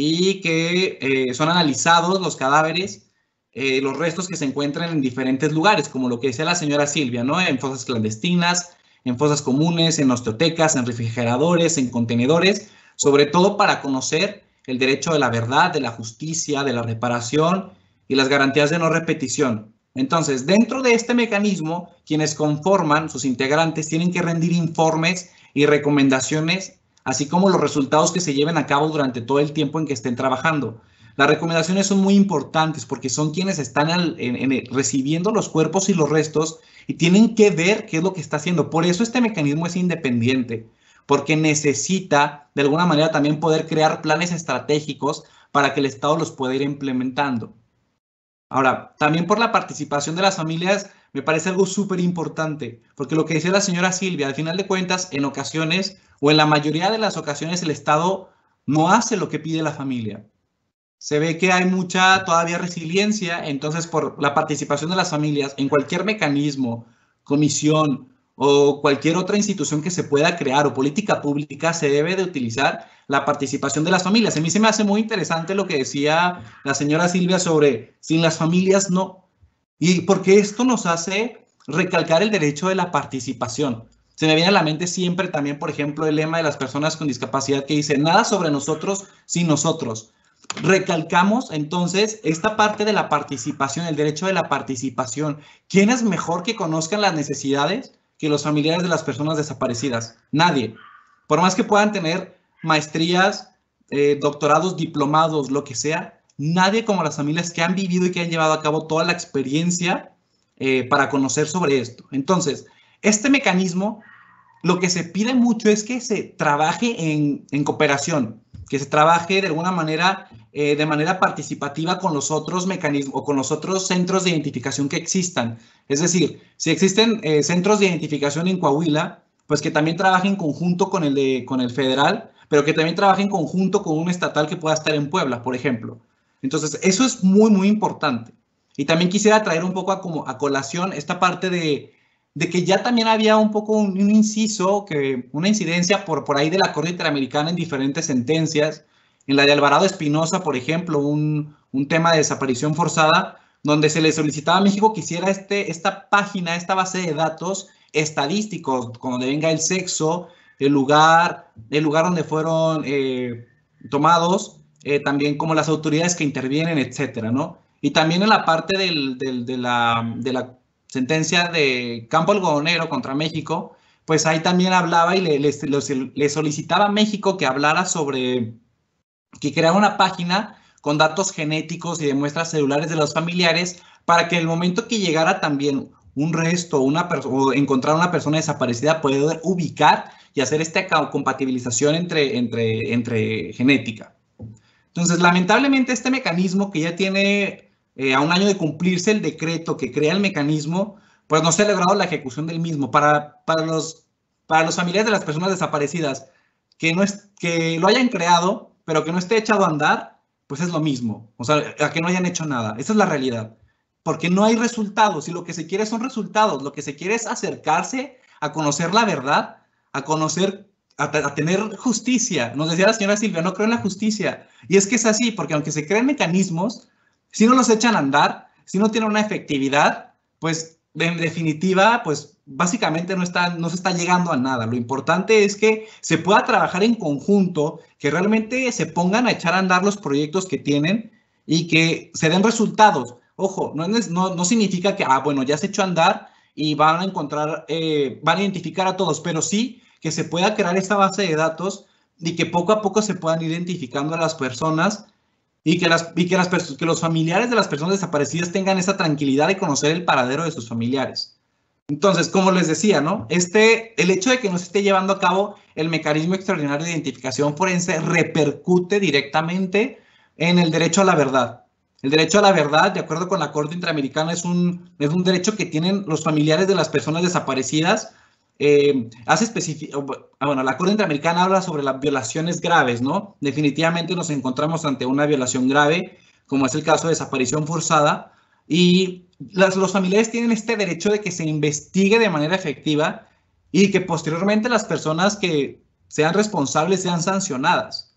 y que eh, son analizados los cadáveres, eh, los restos que se encuentran en diferentes lugares, como lo que decía la señora Silvia, ¿no? En fosas clandestinas, en fosas comunes, en osteotecas, en refrigeradores, en contenedores, sobre todo para conocer el derecho de la verdad, de la justicia, de la reparación y las garantías de no repetición. Entonces, dentro de este mecanismo, quienes conforman, sus integrantes, tienen que rendir informes y recomendaciones, así como los resultados que se lleven a cabo durante todo el tiempo en que estén trabajando. Las recomendaciones son muy importantes porque son quienes están al, en, en, recibiendo los cuerpos y los restos y tienen que ver qué es lo que está haciendo. Por eso este mecanismo es independiente, porque necesita de alguna manera también poder crear planes estratégicos para que el Estado los pueda ir implementando. Ahora, también por la participación de las familias me parece algo súper importante, porque lo que decía la señora Silvia, al final de cuentas, en ocasiones, o en la mayoría de las ocasiones, el Estado no hace lo que pide la familia. Se ve que hay mucha todavía resiliencia, entonces por la participación de las familias en cualquier mecanismo, comisión o cualquier otra institución que se pueda crear o política pública, se debe de utilizar la participación de las familias. A mí se me hace muy interesante lo que decía la señora Silvia sobre sin las familias no. Y porque esto nos hace recalcar el derecho de la participación. Se me viene a la mente siempre también, por ejemplo, el lema de las personas con discapacidad que dice nada sobre nosotros sin nosotros. Recalcamos entonces esta parte de la participación, el derecho de la participación. ¿Quién es mejor que conozcan las necesidades que los familiares de las personas desaparecidas? Nadie. Por más que puedan tener maestrías, eh, doctorados, diplomados, lo que sea, nadie como las familias que han vivido y que han llevado a cabo toda la experiencia eh, para conocer sobre esto. Entonces, este mecanismo, lo que se pide mucho es que se trabaje en, en cooperación, que se trabaje de alguna manera, eh, de manera participativa con los otros mecanismos o con los otros centros de identificación que existan. Es decir, si existen eh, centros de identificación en Coahuila, pues que también trabajen en conjunto con el, de, con el federal, pero que también trabajen en conjunto con un estatal que pueda estar en Puebla, por ejemplo. Entonces, eso es muy, muy importante. Y también quisiera traer un poco a, como, a colación esta parte de, de que ya también había un poco un, un inciso, que, una incidencia por, por ahí de la Corte Interamericana en diferentes sentencias. En la de Alvarado Espinosa, por ejemplo, un, un tema de desaparición forzada, donde se le solicitaba a México que hiciera este, esta página, esta base de datos estadísticos, donde venga el sexo, el lugar, el lugar donde fueron eh, tomados, eh, también como las autoridades que intervienen, etcétera, ¿no? Y también en la parte del, del, de, la, de la sentencia de Campo Algodonero contra México, pues ahí también hablaba y le, le, le solicitaba a México que hablara sobre, que creara una página con datos genéticos y de muestras celulares de los familiares para que en el momento que llegara también un resto una o encontrar una persona desaparecida, poder ubicar y hacer esta compatibilización entre, entre, entre genética. Entonces, lamentablemente, este mecanismo que ya tiene eh, a un año de cumplirse el decreto que crea el mecanismo, pues no se ha logrado la ejecución del mismo. Para, para, los, para los familiares de las personas desaparecidas que, no es, que lo hayan creado, pero que no esté echado a andar, pues es lo mismo. O sea, a que no hayan hecho nada. Esa es la realidad. Porque no hay resultados y lo que se quiere son resultados. Lo que se quiere es acercarse a conocer la verdad, a conocer, a, a tener justicia. Nos decía la señora Silvia, no creo en la justicia. Y es que es así, porque aunque se creen mecanismos, si no los echan a andar, si no tienen una efectividad, pues en definitiva, pues básicamente no, está, no se está llegando a nada. Lo importante es que se pueda trabajar en conjunto, que realmente se pongan a echar a andar los proyectos que tienen y que se den resultados. Ojo, no, no, no significa que, ah, bueno, ya se echó a andar y van a encontrar, eh, van a identificar a todos, pero sí que se pueda crear esta base de datos y que poco a poco se puedan ir identificando a las personas y que, las, y que, las, que los familiares de las personas desaparecidas tengan esa tranquilidad de conocer el paradero de sus familiares. Entonces, como les decía, ¿no? Este, el hecho de que no se esté llevando a cabo el mecanismo extraordinario de identificación forense repercute directamente en el derecho a la verdad. El derecho a la verdad, de acuerdo con la Corte Interamericana, es un, es un derecho que tienen los familiares de las personas desaparecidas. Eh, hace específico, bueno, la Corte Interamericana habla sobre las violaciones graves, ¿no? Definitivamente nos encontramos ante una violación grave, como es el caso de desaparición forzada, y las, los familiares tienen este derecho de que se investigue de manera efectiva y que posteriormente las personas que sean responsables sean sancionadas.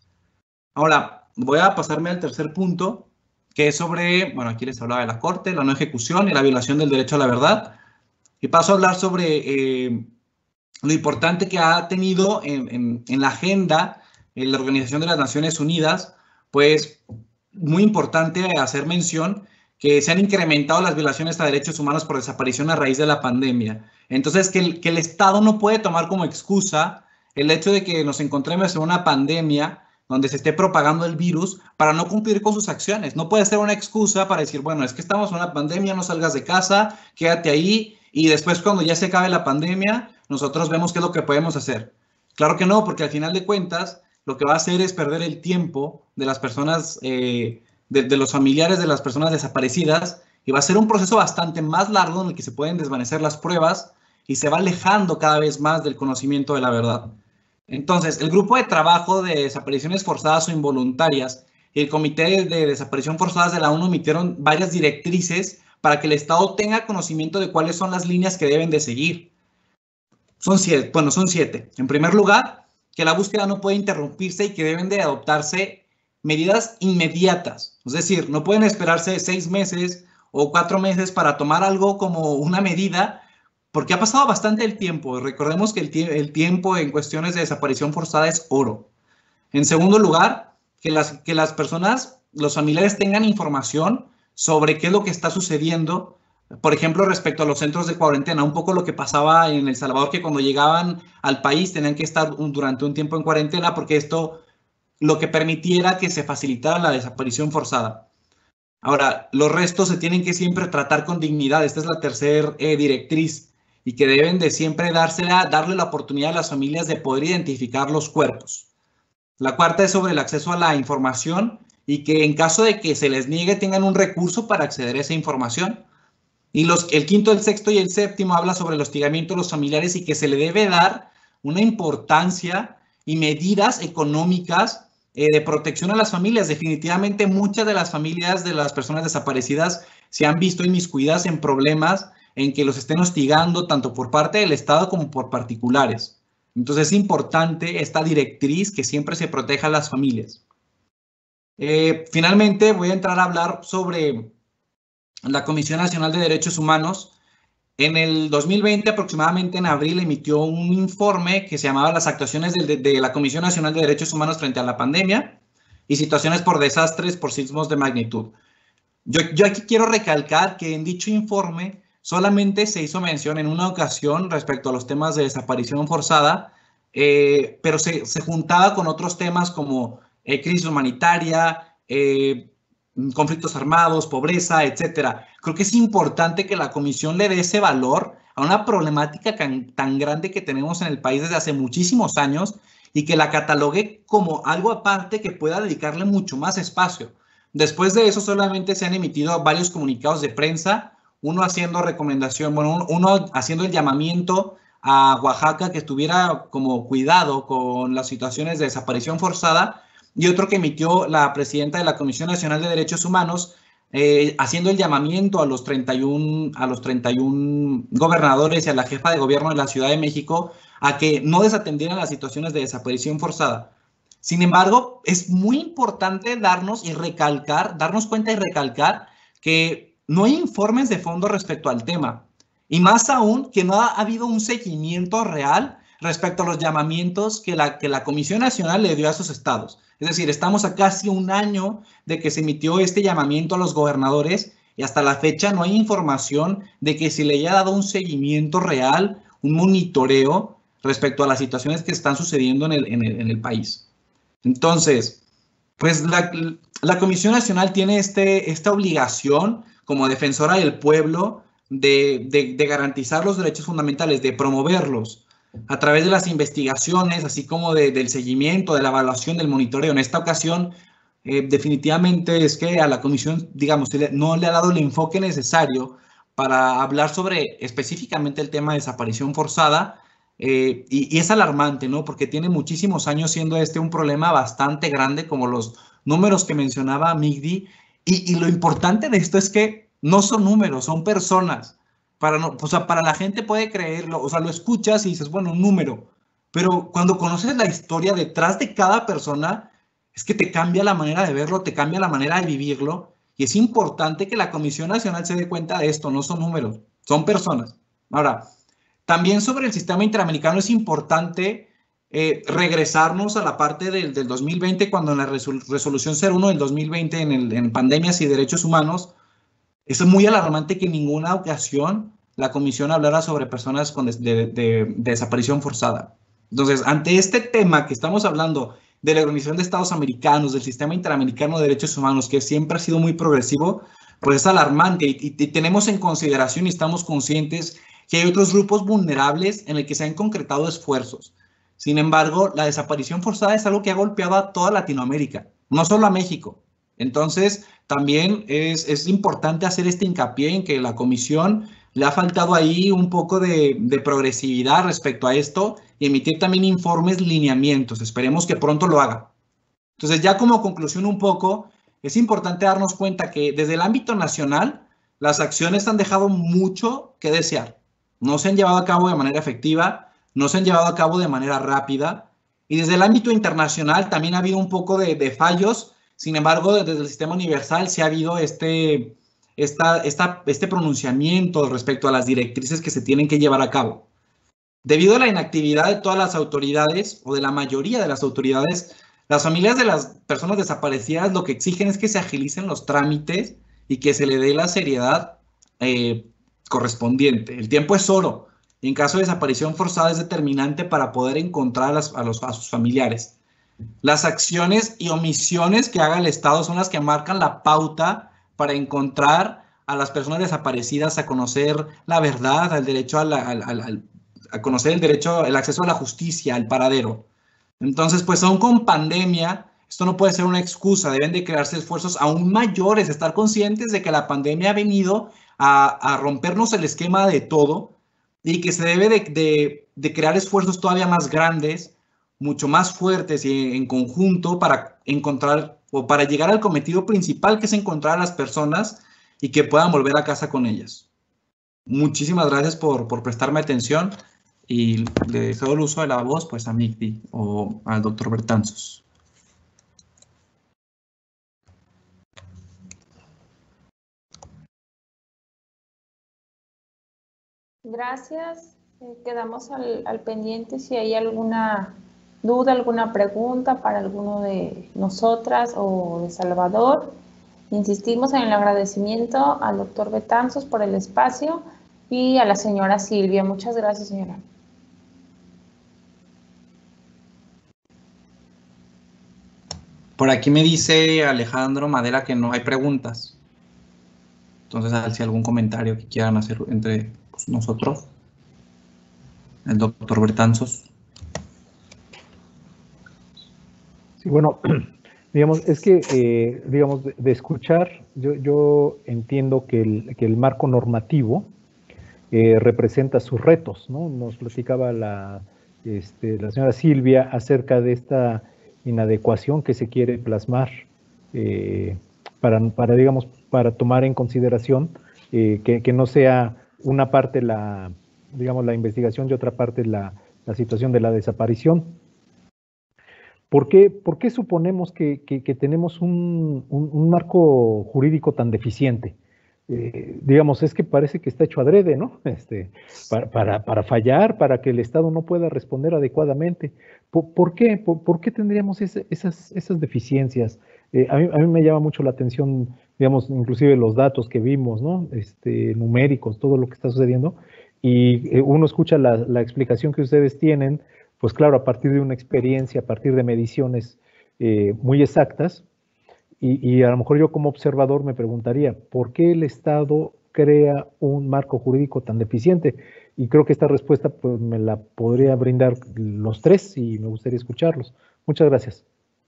Ahora, voy a pasarme al tercer punto, que es sobre, bueno, aquí les hablaba de la Corte, la no ejecución y la violación del derecho a la verdad. Y paso a hablar sobre eh, lo importante que ha tenido en, en, en la agenda en la Organización de las Naciones Unidas, pues muy importante hacer mención que se han incrementado las violaciones a derechos humanos por desaparición a raíz de la pandemia. Entonces, que el, que el Estado no puede tomar como excusa el hecho de que nos encontremos en una pandemia donde se esté propagando el virus para no cumplir con sus acciones. No puede ser una excusa para decir, bueno, es que estamos en una pandemia, no salgas de casa, quédate ahí y después cuando ya se acabe la pandemia, nosotros vemos qué es lo que podemos hacer. Claro que no, porque al final de cuentas, lo que va a hacer es perder el tiempo de las personas, eh, de, de los familiares de las personas desaparecidas y va a ser un proceso bastante más largo en el que se pueden desvanecer las pruebas y se va alejando cada vez más del conocimiento de la verdad. Entonces, el grupo de trabajo de desapariciones forzadas o involuntarias y el Comité de Desaparición Forzadas de la ONU emitieron varias directrices para que el Estado tenga conocimiento de cuáles son las líneas que deben de seguir. Son siete, bueno, son siete. En primer lugar, que la búsqueda no puede interrumpirse y que deben de adoptarse medidas inmediatas. Es decir, no pueden esperarse seis meses o cuatro meses para tomar algo como una medida, porque ha pasado bastante el tiempo. Recordemos que el, tie el tiempo en cuestiones de desaparición forzada es oro. En segundo lugar, que las, que las personas, los familiares tengan información sobre qué es lo que está sucediendo. Por ejemplo, respecto a los centros de cuarentena, un poco lo que pasaba en El Salvador, que cuando llegaban al país tenían que estar un, durante un tiempo en cuarentena, porque esto lo que permitiera que se facilitara la desaparición forzada. Ahora, los restos se tienen que siempre tratar con dignidad. Esta es la tercera eh, directriz, y que deben de siempre dársela, darle la oportunidad a las familias de poder identificar los cuerpos. La cuarta es sobre el acceso a la información y que en caso de que se les niegue tengan un recurso para acceder a esa información. Y los, el quinto, el sexto y el séptimo habla sobre el hostigamiento de los familiares y que se le debe dar una importancia y medidas económicas eh, de protección a las familias. Definitivamente muchas de las familias de las personas desaparecidas se han visto inmiscuidas en problemas en que los estén hostigando tanto por parte del Estado como por particulares. Entonces es importante esta directriz que siempre se proteja a las familias. Eh, finalmente voy a entrar a hablar sobre la Comisión Nacional de Derechos Humanos. En el dos mil veinte, aproximadamente en abril, emitió un informe que se llamaba Las actuaciones de, de la Comisión Nacional de Derechos Humanos frente a la pandemia y situaciones por desastres por sismos de magnitud. Yo, yo aquí quiero recalcar que en dicho informe solamente se hizo mención en una ocasión respecto a los temas de desaparición forzada, eh, pero se, se juntaba con otros temas como eh, crisis humanitaria, eh, conflictos armados, pobreza, etcétera. Creo que es importante que la comisión le dé ese valor a una problemática tan, tan grande que tenemos en el país desde hace muchísimos años y que la catalogue como algo aparte que pueda dedicarle mucho más espacio. Después de eso solamente se han emitido varios comunicados de prensa, uno haciendo recomendación, bueno, uno haciendo el llamamiento a Oaxaca que estuviera como cuidado con las situaciones de desaparición forzada, y otro que emitió la presidenta de la Comisión Nacional de Derechos Humanos, eh, haciendo el llamamiento a los, treinta y uno, a los treinta y uno gobernadores y a la jefa de gobierno de la Ciudad de México a que no desatendieran las situaciones de desaparición forzada. Sin embargo, es muy importante darnos y recalcar, darnos cuenta y recalcar que no hay informes de fondo respecto al tema, y más aún que no ha habido un seguimiento real respecto a los llamamientos que la, que la Comisión Nacional le dio a esos estados. Es decir, estamos a casi un año de que se emitió este llamamiento a los gobernadores y hasta la fecha no hay información de que se le haya dado un seguimiento real, un monitoreo respecto a las situaciones que están sucediendo en el, en el, en el país. Entonces, pues la, la Comisión Nacional tiene este, esta obligación como defensora del pueblo de, de, de garantizar los derechos fundamentales, de promoverlos a través de las investigaciones, así como de, del seguimiento, de la evaluación, del monitoreo. En esta ocasión, eh, definitivamente es que a la comisión, digamos, no le ha dado el enfoque necesario para hablar sobre específicamente el tema de desaparición forzada, eh, y, y es alarmante, ¿no? Porque tiene muchísimos años siendo este un problema bastante grande, como los números que mencionaba Migdi, y, y lo importante de esto es que no son números, son personas. Para, no, o sea, para la gente puede creerlo, o sea, lo escuchas y dices, bueno, un número, pero cuando conoces la historia detrás de cada persona, es que te cambia la manera de verlo, te cambia la manera de vivirlo, y es importante que la Comisión Nacional se dé cuenta de esto, no son números, son personas. Ahora, también sobre el sistema interamericano es importante eh, regresarnos a la parte del, del dos mil veinte, cuando en la resol, resolución cero uno del dos mil veinte en, el, en pandemias y derechos humanos, es muy alarmante que en ninguna ocasión la comisión hablara sobre personas con de, de, de, de desaparición forzada. Entonces, ante este tema que estamos hablando de la Organización de Estados Americanos, del Sistema Interamericano de Derechos Humanos, que siempre ha sido muy progresivo, pues es alarmante y, y, y tenemos en consideración y estamos conscientes que hay otros grupos vulnerables en el que se han concretado esfuerzos. Sin embargo, la desaparición forzada es algo que ha golpeado a toda Latinoamérica, no solo a México. Entonces, también es, es importante hacer este hincapié en que la comisión le ha faltado ahí un poco de, de progresividad respecto a esto y emitir también informes, lineamientos. Esperemos que pronto lo haga. Entonces, ya como conclusión un poco, es importante darnos cuenta que desde el ámbito nacional, las acciones han dejado mucho que desear. No se han llevado a cabo de manera efectiva. no se han llevado a cabo de manera rápida. Y desde el ámbito internacional también ha habido un poco de, de fallos. Sin embargo, desde el sistema universal sí ha habido este, esta, esta, este pronunciamiento respecto a las directrices que se tienen que llevar a cabo. Debido a la inactividad de todas las autoridades, o de la mayoría de las autoridades, las familias de las personas desaparecidas lo que exigen es que se agilicen los trámites y que se le dé la seriedad eh, correspondiente. El tiempo es oro. Y en caso de desaparición forzada es determinante para poder encontrar a, las, a, los, a sus familiares. Las acciones y omisiones que haga el Estado son las que marcan la pauta para encontrar a las personas desaparecidas, a conocer la verdad, al derecho a, la, al, al, a conocer el derecho, el acceso a la justicia, al paradero. Entonces, pues aún con pandemia, esto no puede ser una excusa, deben de crearse esfuerzos aún mayores, estar conscientes de que la pandemia ha venido a, a rompernos el esquema de todo, y que se debe de, de, de crear esfuerzos todavía más grandes, mucho más fuertes y en conjunto para encontrar o para llegar al cometido principal, que es encontrar a las personas y que puedan volver a casa con ellas. Muchísimas gracias por, por prestarme atención y le cedo el uso de la voz pues a Migdi o al doctor Betanzos. Gracias. Eh, quedamos al, al pendiente si hay alguna duda, alguna pregunta para alguno de nosotras o de Salvador. Insistimos en el agradecimiento al doctor Betanzos por el espacio y a la señora Silvia. Muchas gracias, señora. Por aquí me dice Alejandro Madera que no hay preguntas. Entonces, si algún comentario que quieran hacer entre pues, nosotros, el doctor Betanzos. Sí, bueno, digamos, es que, eh, digamos, de, de escuchar, yo, yo entiendo que el, que el marco normativo eh, representa sus retos, ¿no? Nos platicaba la, este, la señora Silvia acerca de esta inadecuación que se quiere plasmar eh, para, para, digamos, para tomar en consideración eh, que, que no sea una parte la, digamos, la investigación y otra parte la, la situación de la desaparición. ¿Por qué, por qué suponemos que, que, que tenemos un, un, un marco jurídico tan deficiente? Eh, digamos, es que parece que está hecho adrede, ¿no? Este, para, para, para fallar, para que el Estado no pueda responder adecuadamente. ¿Por, por qué? ¿Por, por qué tendríamos ese, esas, esas deficiencias? Eh, a, mí, a mí me llama mucho la atención, digamos, inclusive los datos que vimos, ¿no? Este, numéricos, todo lo que está sucediendo, y eh, uno escucha la, la explicación que ustedes tienen, pues claro, a partir de una experiencia, a partir de mediciones eh, muy exactas, y, y a lo mejor yo como observador me preguntaría, ¿por qué el Estado crea un marco jurídico tan deficiente? Y creo que esta respuesta pues, me la podría brindar los tres y me gustaría escucharlos. Muchas gracias.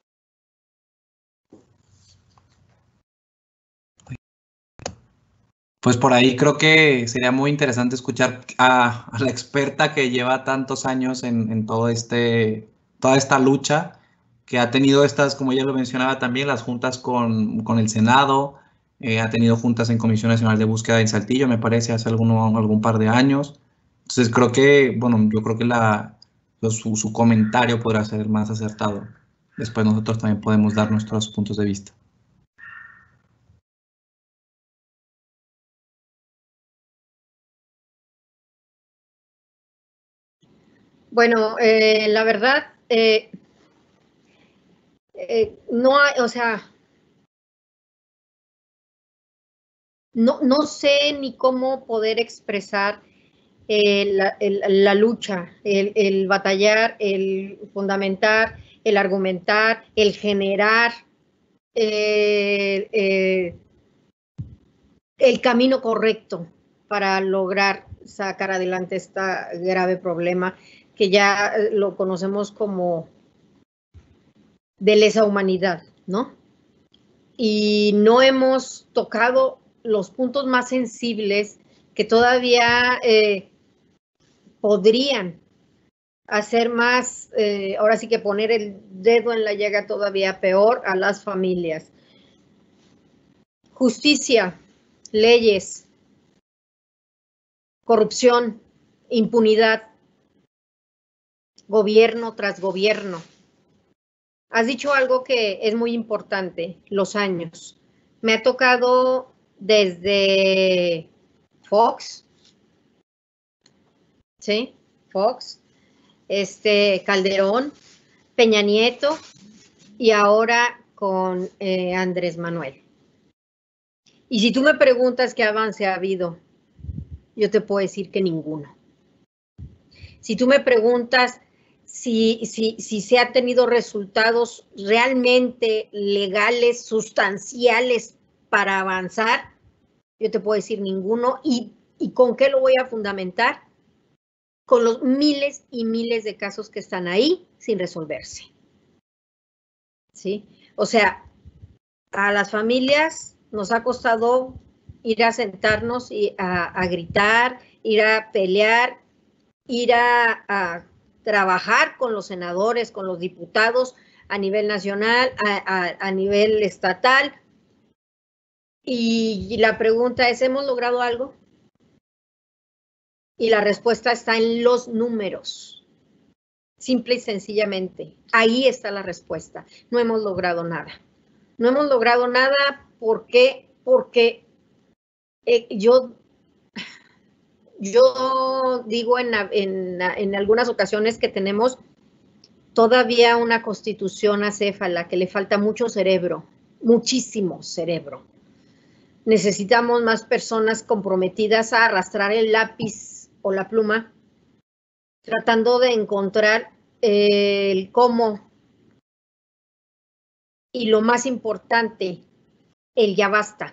Pues por ahí creo que sería muy interesante escuchar a, a la experta que lleva tantos años en, en todo este, toda esta lucha, que ha tenido estas, como ella lo mencionaba también, las juntas con, con el Senado, eh, ha tenido juntas en Comisión Nacional de Búsqueda en Saltillo, me parece, hace alguno, algún par de años. Entonces creo que, bueno, yo creo que la, su, su comentario podrá ser más acertado. Después nosotros también podemos dar nuestros puntos de vista. Bueno, eh, la verdad, eh, eh, no hay, o sea, no, no sé ni cómo poder expresar eh, la, el, la lucha, el, el batallar, el fundamentar, el argumentar, el generar eh, eh, el camino correcto para lograr sacar adelante este grave problema que ya lo conocemos como de lesa humanidad, ¿no? Y no hemos tocado los puntos más sensibles que todavía eh, podrían hacer más, eh, ahora sí que poner el dedo en la llaga todavía peor a las familias. Justicia, leyes, corrupción, impunidad. gobierno tras gobierno. Has dicho algo que es muy importante, los años. Me ha tocado desde Fox, ¿sí? Fox, este, Calderón, Peña Nieto y ahora con eh, Andrés Manuel. Y si tú me preguntas qué avance ha habido, yo te puedo decir que ninguno. Si tú me preguntas si, si, si se ha tenido resultados realmente legales, sustanciales para avanzar, yo te puedo decir ninguno. ¿Y, y con qué lo voy a fundamentar? Con los miles y miles de casos que están ahí sin resolverse. ¿Sí? O sea, a las familias nos ha costado ir a sentarnos y a, a gritar, ir a pelear, ir a, a trabajar con los senadores, con los diputados a nivel nacional, a, a, a nivel estatal. Y la pregunta es, ¿hemos logrado algo? Y la respuesta está en los números. Simple y sencillamente. Ahí está la respuesta. No hemos logrado nada. No hemos logrado nada porque, porque eh, yo, yo digo en, en, en algunas ocasiones que tenemos todavía una constitución acéfala, que le falta mucho cerebro, muchísimo cerebro. Necesitamos más personas comprometidas a arrastrar el lápiz o la pluma, tratando de encontrar eh, el cómo. Y lo más importante, el ya basta.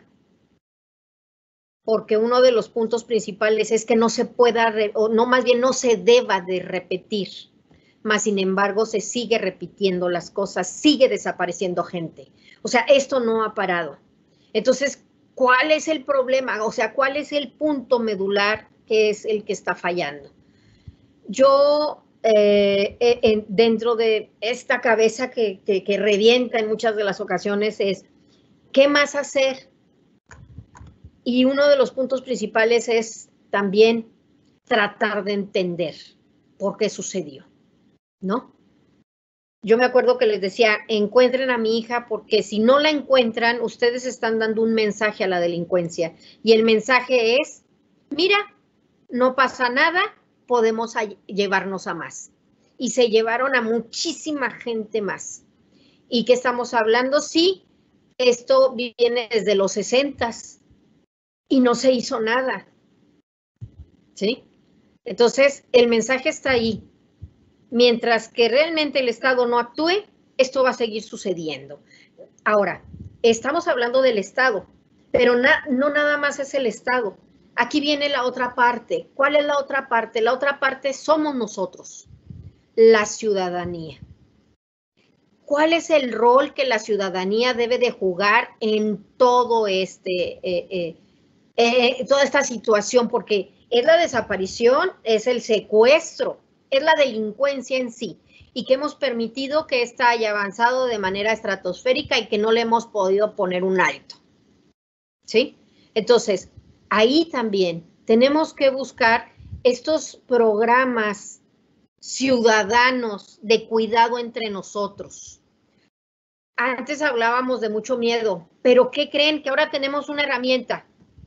Porque uno de los puntos principales es que no se pueda, o no, más bien no se deba de repetir. Más sin embargo, se sigue repitiendo las cosas, sigue desapareciendo gente. O sea, esto no ha parado. Entonces, ¿cuál es el problema? O sea, ¿cuál es el punto medular que es el que está fallando? Yo... Eh, eh, dentro de esta cabeza que, que, que revienta en muchas de las ocasiones es, ¿qué más hacer? Y uno de los puntos principales es también tratar de entender por qué sucedió, ¿no? Yo me acuerdo que les decía, encuentren a mi hija porque si no la encuentran, ustedes están dando un mensaje a la delincuencia. Y el mensaje es, mira, no pasa nada, podemos a llevarnos a más. Y se llevaron a muchísima gente más. ¿Y qué estamos hablando? Sí, esto viene desde los sesentas y no se hizo nada. ¿Sí? Entonces, el mensaje está ahí. Mientras que realmente el Estado no actúe, esto va a seguir sucediendo. Ahora, estamos hablando del Estado, pero na- no nada más es el Estado. Aquí viene la otra parte. ¿Cuál es la otra parte? La otra parte somos nosotros, la ciudadanía. ¿Cuál es el rol que la ciudadanía debe de jugar en todo este, eh, eh, eh, toda esta situación? Porque es la desaparición, es el secuestro, es la delincuencia en sí, y que hemos permitido que ésta haya avanzado de manera estratosférica y que no le hemos podido poner un alto. ¿Sí? Entonces, ahí también tenemos que buscar estos programas ciudadanos de cuidado entre nosotros. Antes hablábamos de mucho miedo, pero ¿qué creen? Que ahora tenemos una herramienta.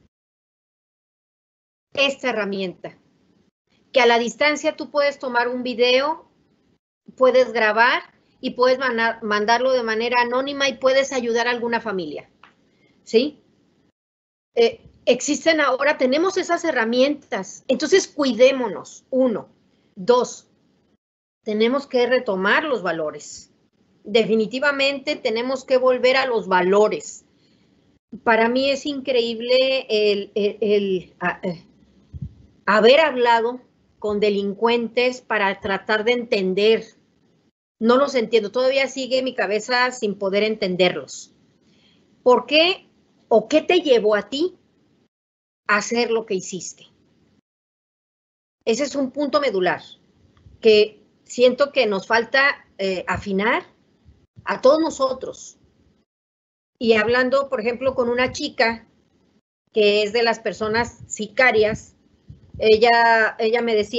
Esta herramienta, que a la distancia tú puedes tomar un video, puedes grabar y puedes mandar, mandarlo de manera anónima y puedes ayudar a alguna familia. ¿Sí? Eh, existen ahora, tenemos esas herramientas, entonces cuidémonos, uno. Dos, tenemos que retomar los valores. Definitivamente tenemos que volver a los valores. Para mí es increíble el, el, el a, eh, haber hablado con delincuentes para tratar de entender. No los entiendo, todavía sigue mi cabeza sin poder entenderlos. ¿Por qué o qué te llevó a ti a hacer lo que hiciste? Ese es un punto medular que siento que nos falta eh, afinar a todos nosotros. Y hablando, por ejemplo, con una chica que es de las personas sicarias, ella, ella me decía,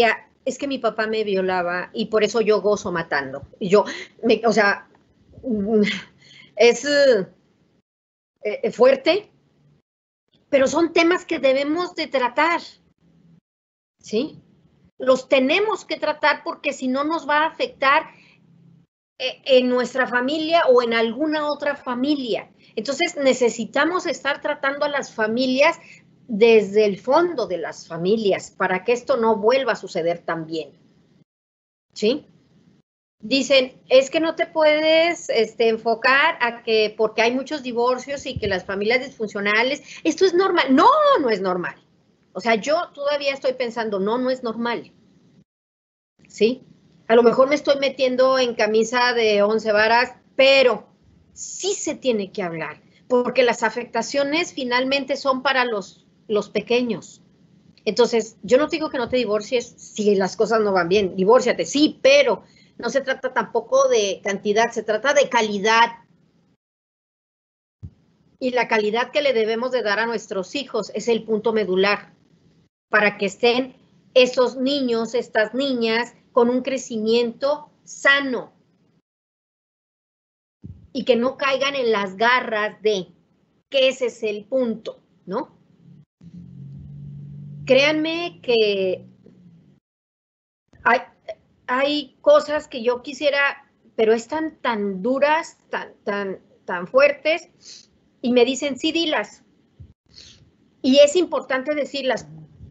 es que mi papá me violaba y por eso yo gozo matando. Y yo, me, o sea, es eh, fuerte, pero son temas que debemos de tratar, ¿sí? Los tenemos que tratar porque si no nos va a afectar en nuestra familia o en alguna otra familia. Entonces necesitamos estar tratando a las familias desde el fondo de las familias para que esto no vuelva a suceder también. ¿Sí? Dicen, es que no te puedes este, enfocar a que porque hay muchos divorcios y que las familias disfuncionales, esto es normal. No, no es normal. O sea, yo todavía estoy pensando, no, no es normal. ¿Sí? A lo mejor me estoy metiendo en camisa de once varas, pero sí se tiene que hablar, porque las afectaciones finalmente son para los, los pequeños. Entonces, yo no digo que no te divorcies si las cosas no van bien, divórciate, sí, pero no se trata tampoco de cantidad, se trata de calidad. Y la calidad que le debemos de dar a nuestros hijos es el punto medular, para que estén esos niños, estas niñas, con un crecimiento sano y que no caigan en las garras de que ese es el punto, ¿no? Créanme que hay, hay cosas que yo quisiera, pero están tan duras, tan, tan, tan fuertes, y me dicen, sí, dilas. Y es importante decirlas.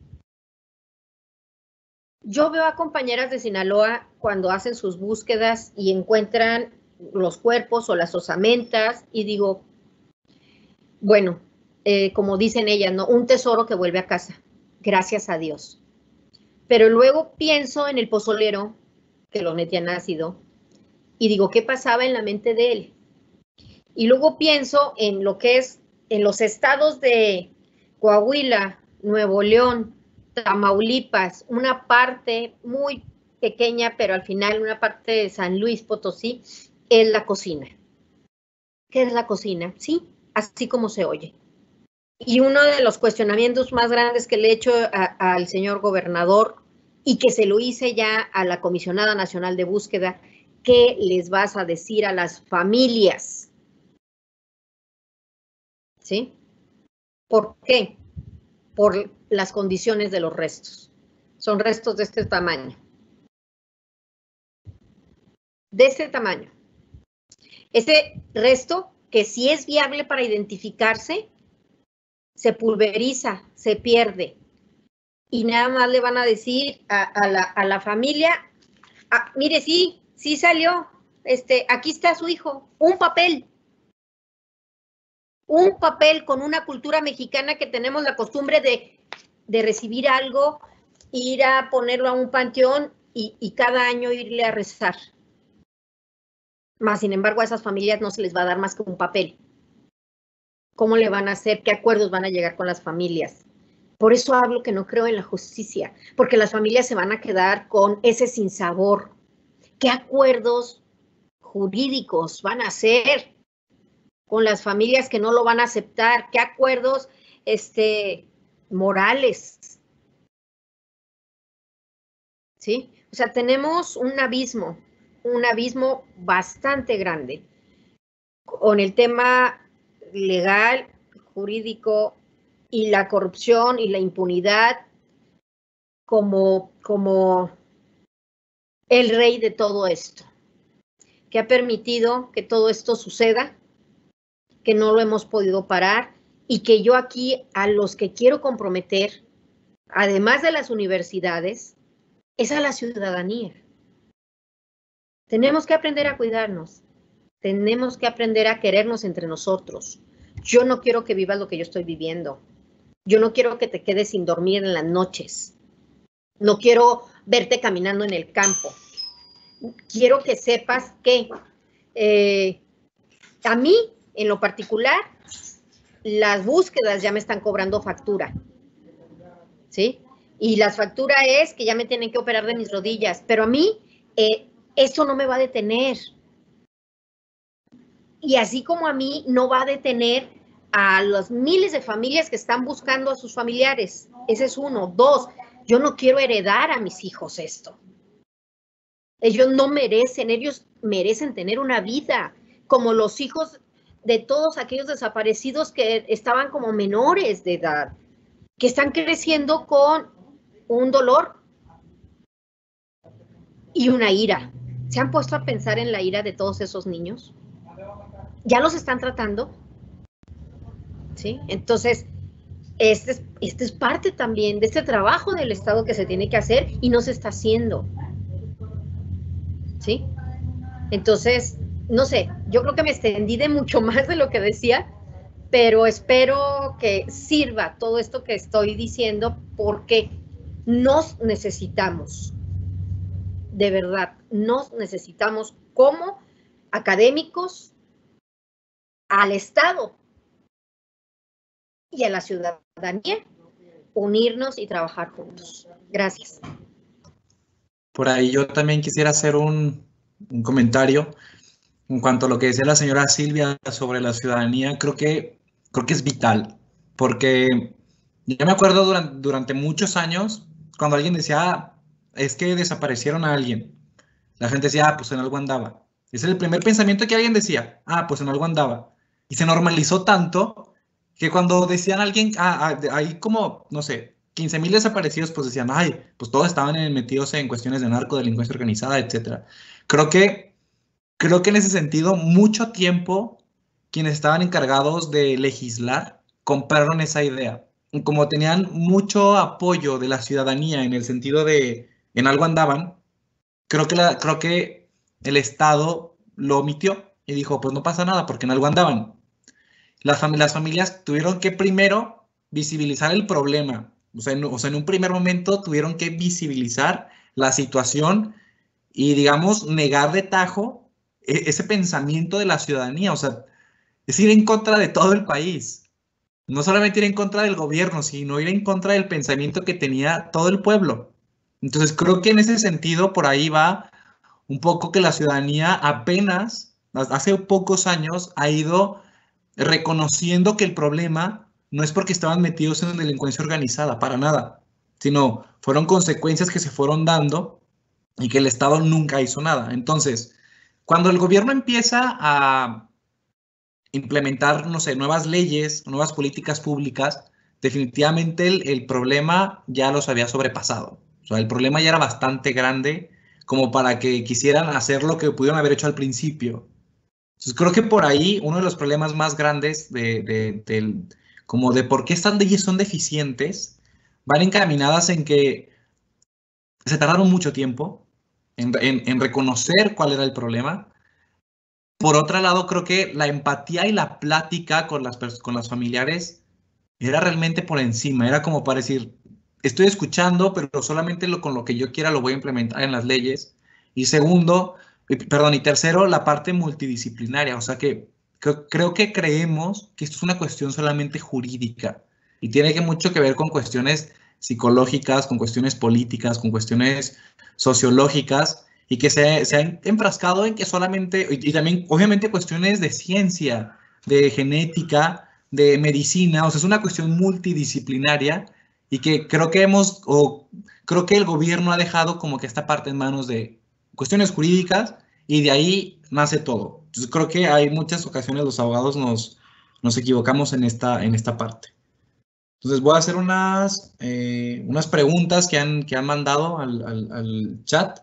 Yo veo a compañeras de Sinaloa cuando hacen sus búsquedas y encuentran los cuerpos o las osamentas y digo, bueno, eh, como dicen ellas, ¿no? Un tesoro que vuelve a casa, gracias a Dios. Pero luego pienso en el pozolero que lo metían ácido y digo, ¿qué pasaba en la mente de él? Y luego pienso en lo que es en los estados de Coahuila, Nuevo León, Tamaulipas, una parte muy pequeña, pero al final una parte de San Luis Potosí, es la cocina. ¿Qué es la cocina? Sí, así como se oye. Y uno de los cuestionamientos más grandes que le he hecho a, al señor gobernador y que se lo hice ya a la Comisionada Nacional de Búsqueda, ¿qué les vas a decir a las familias? ¿Sí? ¿Por qué? Por las condiciones de los restos. Son restos de este tamaño. De este tamaño. Ese resto, que si es viable para identificarse, se pulveriza, se pierde. Y nada más le van a decir a, a, la, a la familia, ah, mire, sí, sí salió, este, aquí está su hijo, un papel. Un papel con una cultura mexicana que tenemos la costumbre de, de recibir algo, ir a ponerlo a un panteón y, y cada año irle a rezar. Más, sin embargo, a esas familias no se les va a dar más que un papel. ¿Cómo le van a hacer? ¿Qué acuerdos van a llegar con las familias? Por eso hablo que no creo en la justicia, porque las familias se van a quedar con ese sinsabor. ¿Qué acuerdos jurídicos van a hacer con las familias que no lo van a aceptar? ¿Qué acuerdos este, morales? ¿Sí? O sea, tenemos un abismo, un abismo bastante grande con el tema legal, jurídico y la corrupción y la impunidad como, como el rey de todo esto, que ha permitido que todo esto suceda, que no lo hemos podido parar y que yo aquí a los que quiero comprometer, además de las universidades, es a la ciudadanía. Tenemos que aprender a cuidarnos, tenemos que aprender a querernos entre nosotros. Yo no quiero que vivas lo que yo estoy viviendo. Yo no quiero que te quedes sin dormir en las noches. No quiero verte caminando en el campo. Quiero que sepas que eh, a mí, en lo particular, las búsquedas ya me están cobrando factura. ¿Sí? Y la factura es que ya me tienen que operar de mis rodillas. Pero a mí, eh, eso no me va a detener. Y así como a mí, no va a detener a los miles de familias que están buscando a sus familiares. Ese es uno. Dos, Yo no quiero heredar a mis hijos esto. Ellos no merecen, ellos merecen tener una vida como los hijos de todos aquellos desaparecidos que estaban como menores de edad, que están creciendo con un dolor y una ira. ¿Se han puesto a pensar en la ira de todos esos niños? ¿Ya los están tratando? ¿Sí? Entonces, este es, este es parte también de este trabajo del Estado que se tiene que hacer y no se está haciendo. ¿Sí? Entonces, no sé, yo creo que me extendí de mucho más de lo que decía, pero espero que sirva todo esto que estoy diciendo porque nos necesitamos, de verdad, nos necesitamos como académicos, al Estado y a la ciudadanía, unirnos y trabajar juntos. Gracias. Por ahí yo también quisiera hacer un, un comentario en cuanto a lo que decía la señora Silvia sobre la ciudadanía. Creo que, creo que es vital, porque yo me acuerdo durante, durante muchos años, cuando alguien decía, ah, es que desaparecieron a alguien, la gente decía, ah, pues en algo andaba. Ese es el primer pensamiento que alguien decía, ah, pues en algo andaba. Y se normalizó tanto que cuando decían a alguien, ah, ah, hay como, no sé, quince mil desaparecidos, pues decían, ay, pues todos estaban metidos en cuestiones de narco, delincuencia organizada, etcétera. Creo que, creo que en ese sentido, mucho tiempo, quienes estaban encargados de legislar compraron esa idea. Y como tenían mucho apoyo de la ciudadanía en el sentido de, en algo andaban, creo que, la, creo que el Estado lo omitió y dijo, pues no pasa nada porque en algo andaban. Las, fam las familias tuvieron que primero visibilizar el problema. O sea, en, o sea, en un primer momento tuvieron que visibilizar la situación y, digamos, negar de tajo ese pensamiento de la ciudadanía. O sea, es ir en contra de todo el país. No solamente ir en contra del gobierno, sino ir en contra del pensamiento que tenía todo el pueblo. Entonces, creo que en ese sentido, por ahí va un poco que la ciudadanía apenas, hace pocos años, ha ido reconociendo que el problema no es porque estaban metidos en delincuencia organizada, para nada, sino fueron consecuencias que se fueron dando y que el Estado nunca hizo nada. Entonces, cuando el gobierno empieza a implementar, no sé, nuevas leyes, nuevas políticas públicas, definitivamente el, el problema ya los había sobrepasado. O sea, el problema ya era bastante grande como para que quisieran hacer lo que pudieron haber hecho al principio. Entonces, creo que por ahí uno de los problemas más grandes de, de, de, como de por qué estas leyes son deficientes van encaminadas en que se tardaron mucho tiempo en, en, en reconocer cuál era el problema. Por otro lado, creo que la empatía y la plática con las, con las familiares era realmente por encima. Era como para decir, estoy escuchando, pero solamente lo, con lo que yo quiera lo voy a implementar en las leyes. Y segundo, perdón, y tercero, la parte multidisciplinaria. O sea que creo, creo que creemos que esto es una cuestión solamente jurídica y tiene que mucho que ver con cuestiones psicológicas, con cuestiones políticas, con cuestiones sociológicas, y que se, se han enfrascado en que solamente, y, y también obviamente cuestiones de ciencia, de genética, de medicina. O sea, es una cuestión multidisciplinaria y que creo que hemos, o creo que el gobierno ha dejado como que esta parte en manos de cuestiones jurídicas y de ahí nace todo. Entonces creo que hay muchas ocasiones los abogados nos, nos equivocamos en esta, en esta parte. Entonces voy a hacer unas, eh, unas preguntas que han, que han mandado al, al, al chat.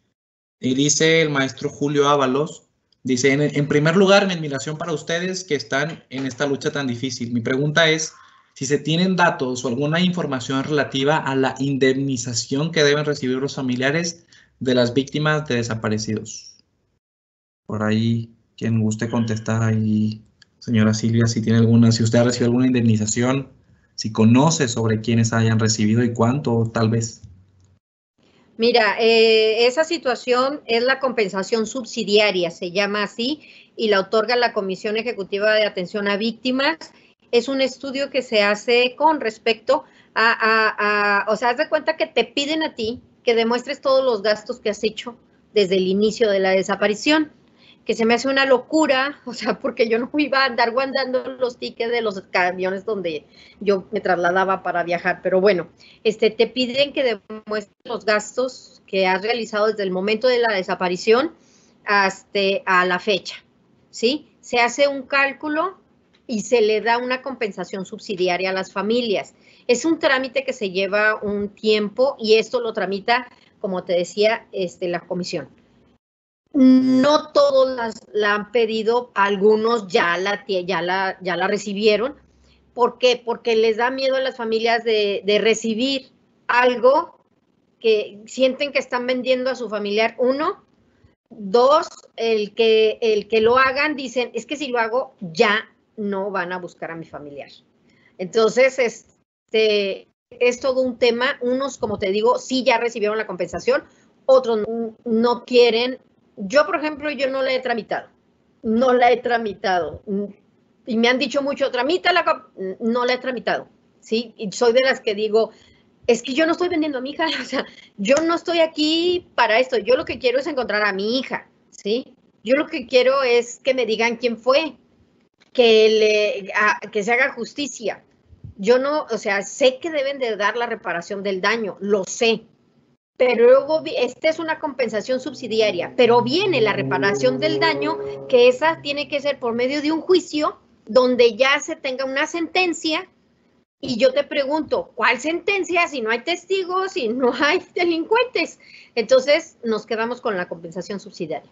Y dice el maestro Julio Ábalos, dice, en, en primer lugar, mi admiración para ustedes que están en esta lucha tan difícil. Mi pregunta es si se tienen datos o alguna información relativa a la indemnización que deben recibir los familiares de las víctimas de desaparecidos. Por ahí, quien guste contestar ahí, señora Silvia, si tiene alguna, si usted ha recibido alguna indemnización, si conoce sobre quiénes hayan recibido y cuánto, tal vez. Mira, eh, esa situación es la compensación subsidiaria, se llama así, y la otorga la Comisión Ejecutiva de Atención a Víctimas. Es un estudio que se hace con respecto a, a, a, o sea, haz de cuenta que te piden a ti que demuestres todos los gastos que has hecho desde el inicio de la desaparición. que se me hace una locura, o sea, porque yo no iba a andar guardando los tickets de los camiones donde yo me trasladaba para viajar, pero bueno, este, te piden que demuestres los gastos que has realizado desde el momento de la desaparición hasta a la fecha, ¿sí? Se hace un cálculo y se le da una compensación subsidiaria a las familias. Es un trámite que se lleva un tiempo y esto lo tramita, como te decía, este, la comisión. No todos las, la han pedido, algunos ya la, ya, la, ya la recibieron. ¿Por qué? Porque les da miedo a las familias de, de recibir algo que sienten que están vendiendo a su familiar. Uno, dos, el que, el que lo hagan, dicen, es que si lo hago ya no van a buscar a mi familiar. Entonces, este, es todo un tema. Unos, como te digo, sí ya recibieron la compensación, otros no, no quieren. Yo, por ejemplo, yo no la he tramitado, no la he tramitado, y me han dicho mucho, tramítala, no la he tramitado, ¿sí? Y soy de las que digo, es que yo no estoy vendiendo a mi hija, o sea, yo no estoy aquí para esto, yo lo que quiero es encontrar a mi hija, ¿sí? Yo lo que quiero es que me digan quién fue, que, le, a, que se haga justicia. Yo no, o sea, sé que deben de dar la reparación del daño, lo sé, pero luego esta es una compensación subsidiaria, pero viene la reparación del daño, que esa tiene que ser por medio de un juicio donde ya se tenga una sentencia, y yo te pregunto, ¿cuál sentencia si no hay testigos, si no hay delincuentes? Entonces nos quedamos con la compensación subsidiaria.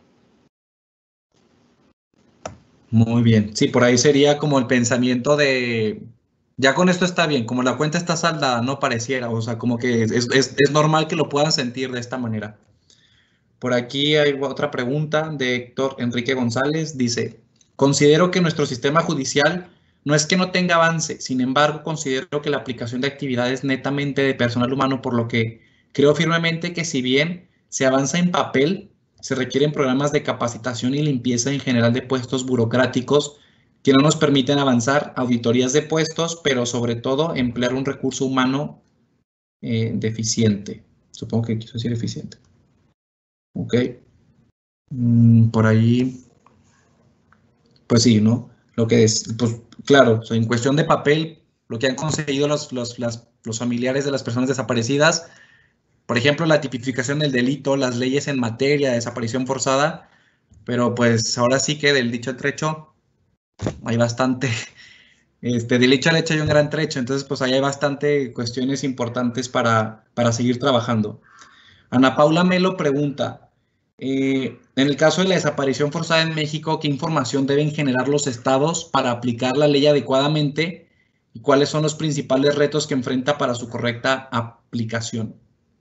Muy bien, sí, por ahí sería como el pensamiento de... Ya con esto está bien, como la cuenta está saldada, no pareciera, o sea, como que es, es, es normal que lo puedan sentir de esta manera. Por aquí hay otra pregunta de Héctor Enrique González, dice, considero que nuestro sistema judicial no es que no tenga avance, sin embargo, considero que la aplicación de actividades netamente de personal humano, por lo que creo firmemente que si bien se avanza en papel, se requieren programas de capacitación y limpieza en general de puestos burocráticos que no nos permiten avanzar, auditorías de puestos, pero sobre todo emplear un recurso humano eh, deficiente. Supongo que quiso decir eficiente. Ok. Mm, por ahí, pues sí, ¿no? Lo que es, pues claro, o sea, en cuestión de papel, lo que han conseguido los, los, las, los familiares de las personas desaparecidas, por ejemplo, la tipificación del delito, las leyes en materia de desaparición forzada, pero pues ahora sí que del dicho al trecho, hay bastante, este, del hecho al hecho hay un gran trecho, entonces pues ahí hay bastante cuestiones importantes para, para seguir trabajando. Ana Paula Melo pregunta, eh, en el caso de la desaparición forzada en México, ¿qué información deben generar los estados para aplicar la ley adecuadamente y cuáles son los principales retos que enfrenta para su correcta aplicación?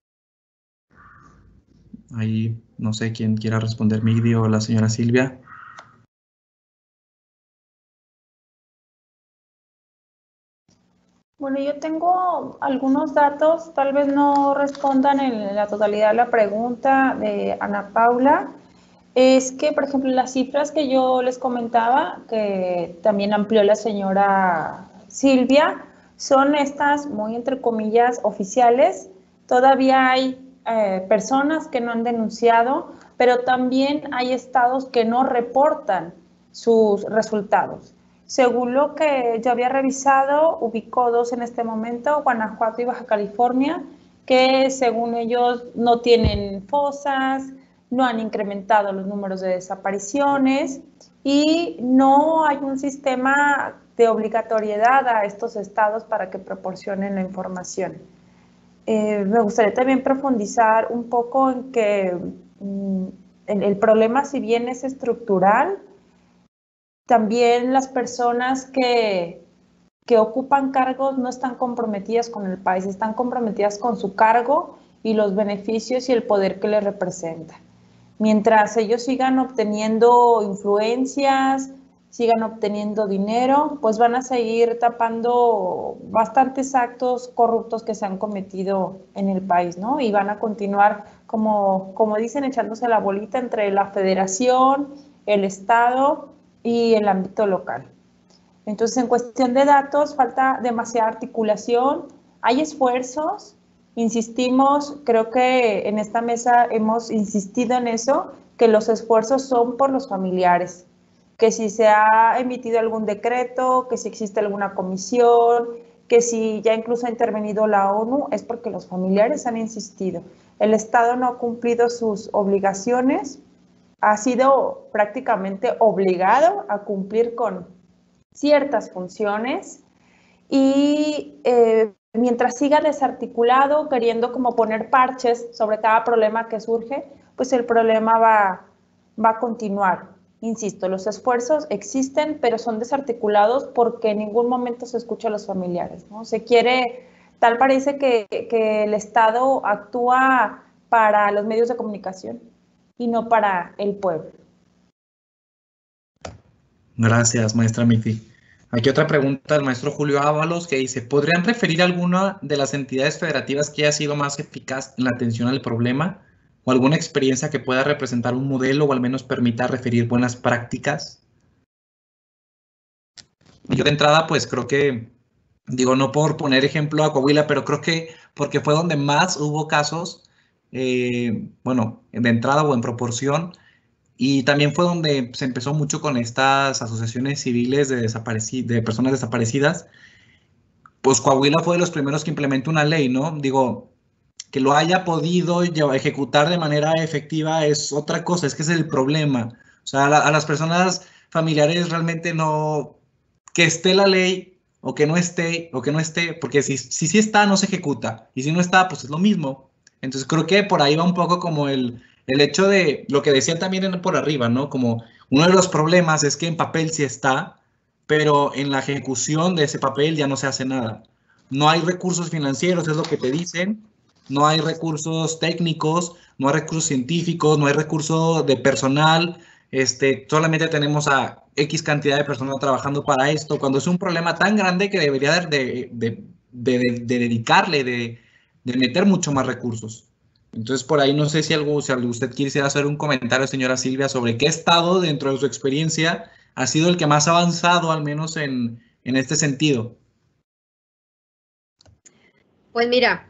Ahí no sé quién quiera responder, Migdi o la señora Silvia. Bueno, yo tengo algunos datos, tal vez no respondan en la totalidad de la pregunta de Ana Paula. Es que, por ejemplo, las cifras que yo les comentaba, que también amplió la señora Silvia, son estas muy entre comillas oficiales. Todavía hay eh, personas que no han denunciado, pero también hay estados que no reportan sus resultados. Según lo que yo había revisado, ubicó dos en este momento, Guanajuato y Baja California, que según ellos no tienen fosas, no han incrementado los números de desapariciones y no hay un sistema de obligatoriedad a estos estados para que proporcionen la información. Eh, me gustaría también profundizar un poco en que mm, el, el problema, si bien es estructural, también las personas que, que ocupan cargos no están comprometidas con el país, están comprometidas con su cargo y los beneficios y el poder que les representa. Mientras ellos sigan obteniendo influencias, sigan obteniendo dinero, pues van a seguir tapando bastantes actos corruptos que se han cometido en el país, ¿no? Y van a continuar, como, como dicen, echándose la bolita entre la federación, el estado y el ámbito local. Entonces, en cuestión de datos, falta demasiada articulación, hay esfuerzos, insistimos, creo que en esta mesa hemos insistido en eso, que los esfuerzos son por los familiares, que si se ha emitido algún decreto, que si existe alguna comisión, que si ya incluso ha intervenido la ONU, es porque los familiares han insistido. El Estado no ha cumplido sus obligaciones, ha sido prácticamente obligado a cumplir con ciertas funciones y eh, mientras siga desarticulado, queriendo como poner parches sobre cada problema que surge, pues el problema va, va a continuar. Insisto, los esfuerzos existen, pero son desarticulados porque en ningún momento se escucha a los familiares, ¿no? Se quiere, tal parece que, que el Estado actúa para los medios de comunicación y no para el pueblo. Gracias, maestra Miti. Aquí otra pregunta del maestro Julio Ábalos que dice, ¿podrían referir alguna de las entidades federativas que haya sido más eficaz en la atención al problema? ¿O alguna experiencia que pueda representar un modelo o al menos permita referir buenas prácticas? Yo de entrada, pues creo que, digo, no por poner ejemplo a Coahuila, pero creo que porque fue donde más hubo casos, eh, bueno, de entrada o en proporción, y también fue donde se empezó mucho con estas asociaciones civiles de, desapareci- de personas desaparecidas. Pues Coahuila fue de los primeros que implementó una ley, ¿no? Digo, que lo haya podido ejecutar de manera efectiva es otra cosa, es que es el problema. O sea, a, la, a las personas familiares realmente no, que esté la ley o que no esté, o que no esté, porque si sí si, si está, no se ejecuta, y si no está, pues es lo mismo. Entonces creo que por ahí va un poco como el, el hecho de lo que decía también por arriba, ¿no? Como uno de los problemas es que en papel sí está, pero en la ejecución de ese papel ya no se hace nada. No hay recursos financieros, es lo que te dicen, no hay recursos técnicos, no hay recursos científicos, no hay recursos de personal, este, solamente tenemos a X cantidad de personas trabajando para esto, cuando es un problema tan grande que debería de, de, de, de, de dedicarle, de, de meter mucho más recursos. Entonces, por ahí no sé si, algo, si usted quisiera hacer un comentario, señora Silvia, sobre qué estado dentro de su experiencia ha sido el que más ha avanzado, al menos en, en este sentido. Pues mira,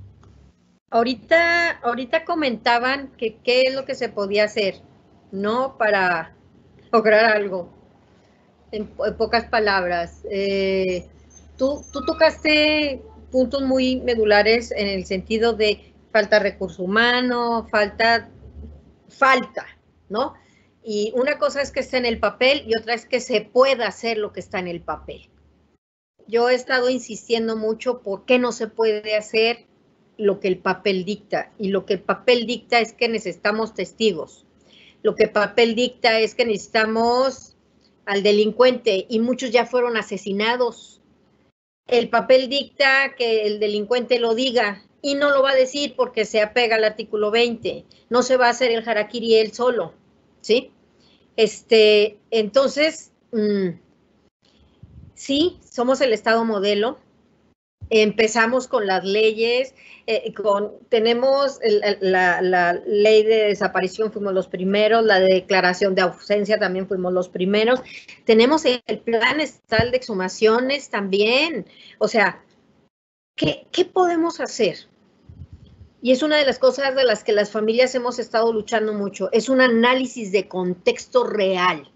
ahorita, ahorita comentaban que qué es lo que se podía hacer, ¿no? Para lograr algo, en, en pocas palabras. Eh, tú, tú tocaste puntos muy medulares en el sentido de falta de recurso humano, falta, falta, ¿no? Y una cosa es que esté en el papel y otra es que se pueda hacer lo que está en el papel. Yo he estado insistiendo mucho por qué no se puede hacer lo que el papel dicta. Y lo que el papel dicta es que necesitamos testigos. Lo que el papel dicta es que necesitamos al delincuente y muchos ya fueron asesinados. El papel dicta que el delincuente lo diga y no lo va a decir porque se apega al artículo veinte. No se va a hacer el harakiri él solo, ¿sí? Este, entonces... Mmm, sí, somos el Estado modelo, empezamos con las leyes, eh, con, tenemos el, la, la ley de desaparición, fuimos los primeros, la de declaración de ausencia también fuimos los primeros, tenemos el, el plan estatal de exhumaciones también, o sea, ¿qué, qué podemos hacer? Y es una de las cosas de las que las familias hemos estado luchando mucho, es un análisis de contexto real,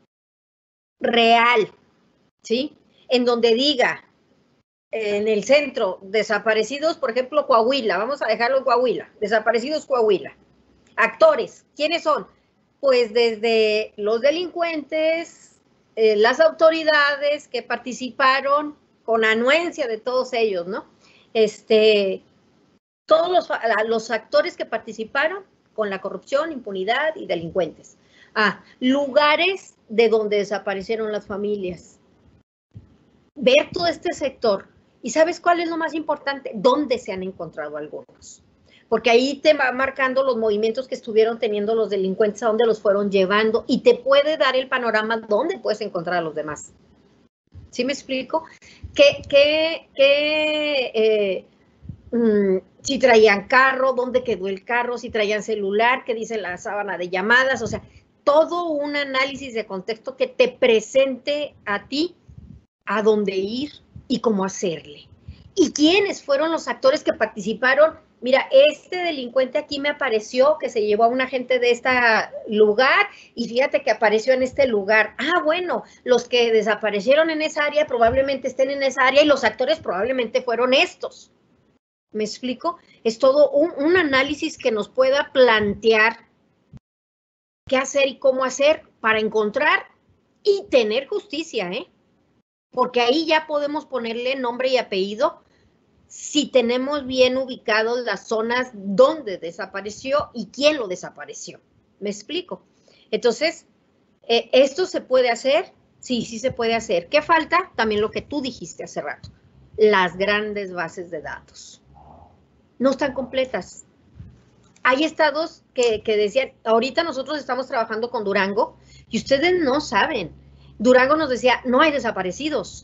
real, ¿sí? En donde diga, en el centro, desaparecidos, por ejemplo, Coahuila, vamos a dejarlo en Coahuila, desaparecidos Coahuila. Actores, ¿quiénes son? Pues desde los delincuentes, eh, las autoridades que participaron con anuencia de todos ellos, ¿no? Este, todos los, los actores que participaron con la corrupción, impunidad y delincuentes. Ah, lugares de donde desaparecieron las familias. Ver todo este sector. ¿Y sabes cuál es lo más importante? ¿Dónde se han encontrado algunos? Porque ahí te va marcando los movimientos que estuvieron teniendo los delincuentes, a dónde los fueron llevando, y te puede dar el panorama dónde puedes encontrar a los demás. ¿Sí me explico? ¿Qué, qué, qué, eh, mmm, si traían carro, dónde quedó el carro, si traían celular, qué dice la sábana de llamadas, o sea, todo un análisis de contexto que te presente a ti a dónde ir y cómo hacerle. ¿Y quiénes fueron los actores que participaron Mira, este delincuente aquí me apareció, que se llevó a un agente de este lugar, y fíjate que apareció en este lugar. Ah, bueno, los que desaparecieron en esa área probablemente estén en esa área y los actores probablemente fueron estos. ¿Me explico? Es todo un, un análisis que nos pueda plantear qué hacer y cómo hacer para encontrar y tener justicia, ¿eh? Porque ahí ya podemos ponerle nombre y apellido si tenemos bien ubicados las zonas donde desapareció y quién lo desapareció. ¿Me explico? Entonces, eh, ¿esto se puede hacer? Sí, sí se puede hacer. ¿Qué falta? También lo que tú dijiste hace rato. Las grandes bases de datos. No están completas. Hay estados que, que decían, ahorita nosotros estamos trabajando con Durango y ustedes no saben. Durango nos decía, no hay desaparecidos.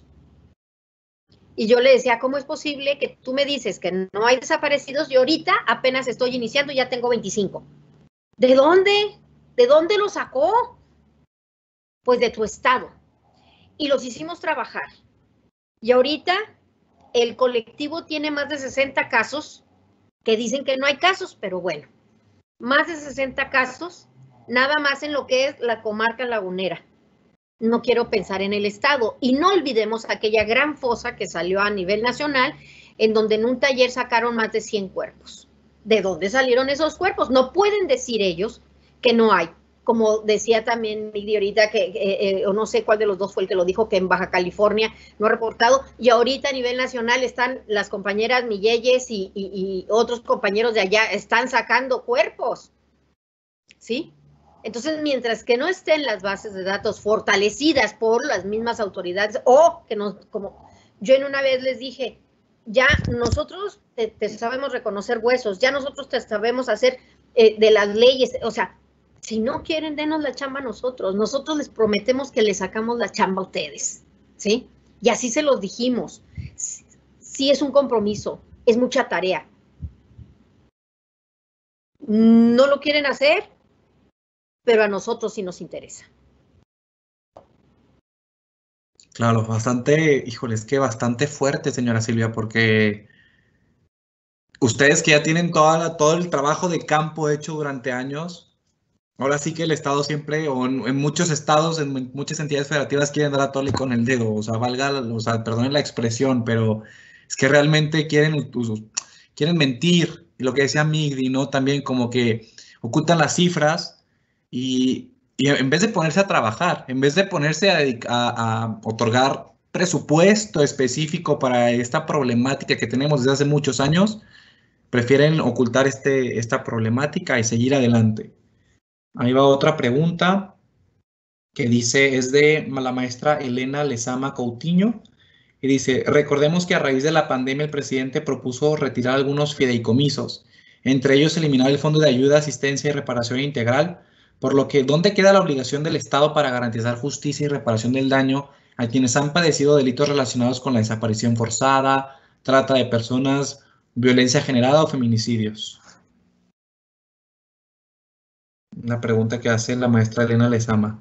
Y yo le decía, ¿cómo es posible que tú me dices que no hay desaparecidos y ahorita apenas estoy iniciando y ya tengo veinticinco? ¿De dónde? ¿De dónde lo sacó? Pues de tu estado. Y los hicimos trabajar. Y ahorita el colectivo tiene más de sesenta casos que dicen que no hay casos, pero bueno, más de sesenta casos, nada más en lo que es la comarca lagunera. No quiero pensar en el estado. Y no olvidemos aquella gran fosa que salió a nivel nacional, en donde en un taller sacaron más de cien cuerpos. ¿De dónde salieron esos cuerpos? No pueden decir ellos que no hay. Como decía también Migdi ahorita, que, eh, eh, o no sé cuál de los dos fue el que lo dijo, que en Baja California no ha reportado, y ahorita a nivel nacional están las compañeras Milleyes y, y, y otros compañeros de allá, están sacando cuerpos, ¿sí? Entonces, mientras que no estén las bases de datos fortalecidas por las mismas autoridades, o que nos, como yo en una vez les dije, ya nosotros te, te sabemos reconocer huesos, ya nosotros te sabemos hacer eh, de las leyes, o sea, si no quieren, denos la chamba a nosotros. Nosotros les prometemos que les sacamos la chamba a ustedes, ¿sí? Y así se los dijimos. Sí es un compromiso, es mucha tarea. No lo quieren hacer, pero a nosotros sí nos interesa. Claro, bastante, híjoles, que bastante fuerte, señora Silvia, porque ustedes que ya tienen toda la, todo el trabajo de campo hecho durante años, ahora sí que el Estado siempre, o en, en muchos estados, en muchas entidades federativas quieren dar a tole con el dedo, o sea, valga, o sea, perdonen la expresión, pero es que realmente quieren, quieren mentir, y lo que decía Migdi, ¿no? También como que ocultan las cifras y, y en vez de ponerse a trabajar, en vez de ponerse a, a, a otorgar presupuesto específico para esta problemática que tenemos desde hace muchos años, prefieren ocultar este, esta problemática y seguir adelante. Ahí va otra pregunta que dice, es de la maestra Elena Lezama Coutinho, y dice, recordemos que a raíz de la pandemia el presidente propuso retirar algunos fideicomisos, entre ellos eliminar el Fondo de Ayuda, Asistencia y Reparación Integral, por lo que, ¿dónde queda la obligación del Estado para garantizar justicia y reparación del daño a quienes han padecido delitos relacionados con la desaparición forzada, trata de personas, violencia generada o feminicidios? Una pregunta que hace la maestra Elena Lezama.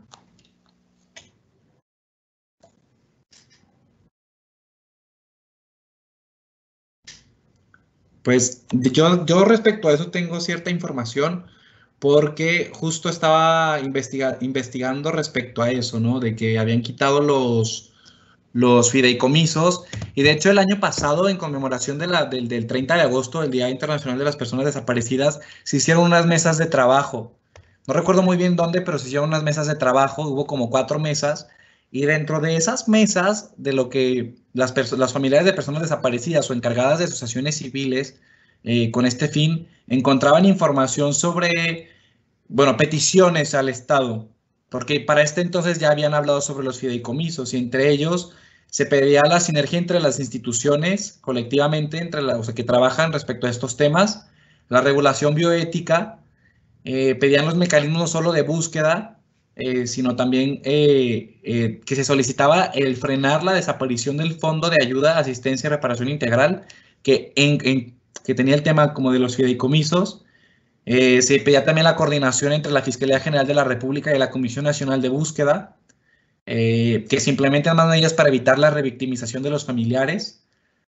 Pues yo, yo respecto a eso tengo cierta información porque justo estaba investiga, investigando respecto a eso, ¿no? De que habían quitado los, los fideicomisos y de hecho el año pasado en conmemoración de la, del, del treinta de agosto, el Día Internacional de las Personas Desaparecidas, se hicieron unas mesas de trabajo. No recuerdo muy bien dónde, pero se hicieron unas mesas de trabajo, hubo como cuatro mesas, y dentro de esas mesas, de lo que las, las familiares de personas desaparecidas o encargadas de asociaciones civiles eh, con este fin, encontraban información sobre, bueno, peticiones al Estado, porque para este entonces ya habían hablado sobre los fideicomisos, y entre ellos se pedía la sinergia entre las instituciones, colectivamente, entre las, o sea, que trabajan respecto a estos temas, la regulación bioética. Eh, pedían los mecanismos no solo de búsqueda, eh, sino también eh, eh, que se solicitaba el frenar la desaparición del Fondo de Ayuda, Asistencia y Reparación Integral, que, en, en, que tenía el tema como de los fideicomisos. Eh, se pedía también la coordinación entre la Fiscalía General de la República y la Comisión Nacional de Búsqueda, eh, que se implementen más medidas para evitar la revictimización de los familiares.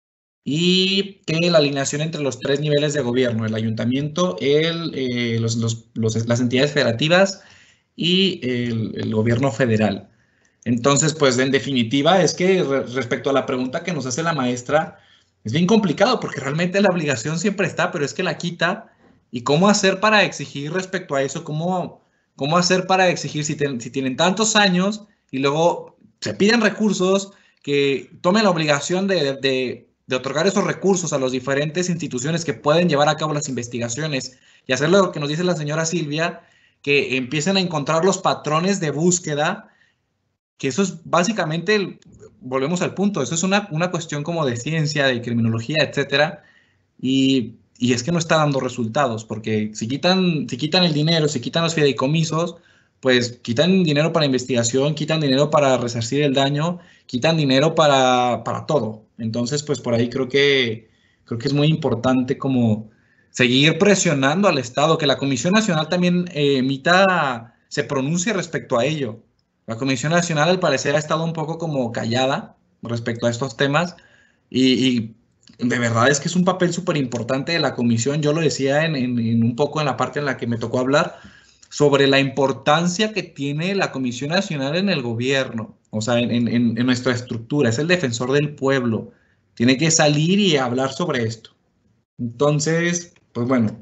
y que la alineación entre los tres niveles de gobierno, el ayuntamiento, el, eh, los, los, los, las entidades federativas y el, el gobierno federal. Entonces, pues en definitiva es que re, respecto a la pregunta que nos hace la maestra, es bien complicado porque realmente la obligación siempre está, pero es que la quita. ¿Y cómo hacer para exigir respecto a eso? ¿Cómo, cómo hacer para exigir si, ten, si tienen tantos años y luego se piden recursos, que tomen la obligación de, de, de otorgar esos recursos a las diferentes instituciones que pueden llevar a cabo las investigaciones y hacer lo que nos dice la señora Silvia, que empiecen a encontrar los patrones de búsqueda, que eso es básicamente, volvemos al punto, eso es una, una cuestión como de ciencia, de criminología, etcétera, y, y es que no está dando resultados, porque si quitan, si quitan el dinero, si quitan los fideicomisos, pues quitan dinero para investigación, quitan dinero para resarcir el daño, quitan dinero para, para todo. Entonces, pues por ahí creo que, creo que es muy importante como seguir presionando al Estado, que la Comisión Nacional también eh, emita, se pronuncie respecto a ello. La Comisión Nacional, al parecer, ha estado un poco como callada respecto a estos temas y, y de verdad es que es un papel súper importante de la Comisión. Yo lo decía en, en, en un poco en la parte en la que me tocó hablar sobre la importancia que tiene la Comisión Nacional en el gobierno, o sea, en, en, en nuestra estructura. Es el defensor del pueblo. Tiene que salir y hablar sobre esto. Entonces, pues bueno,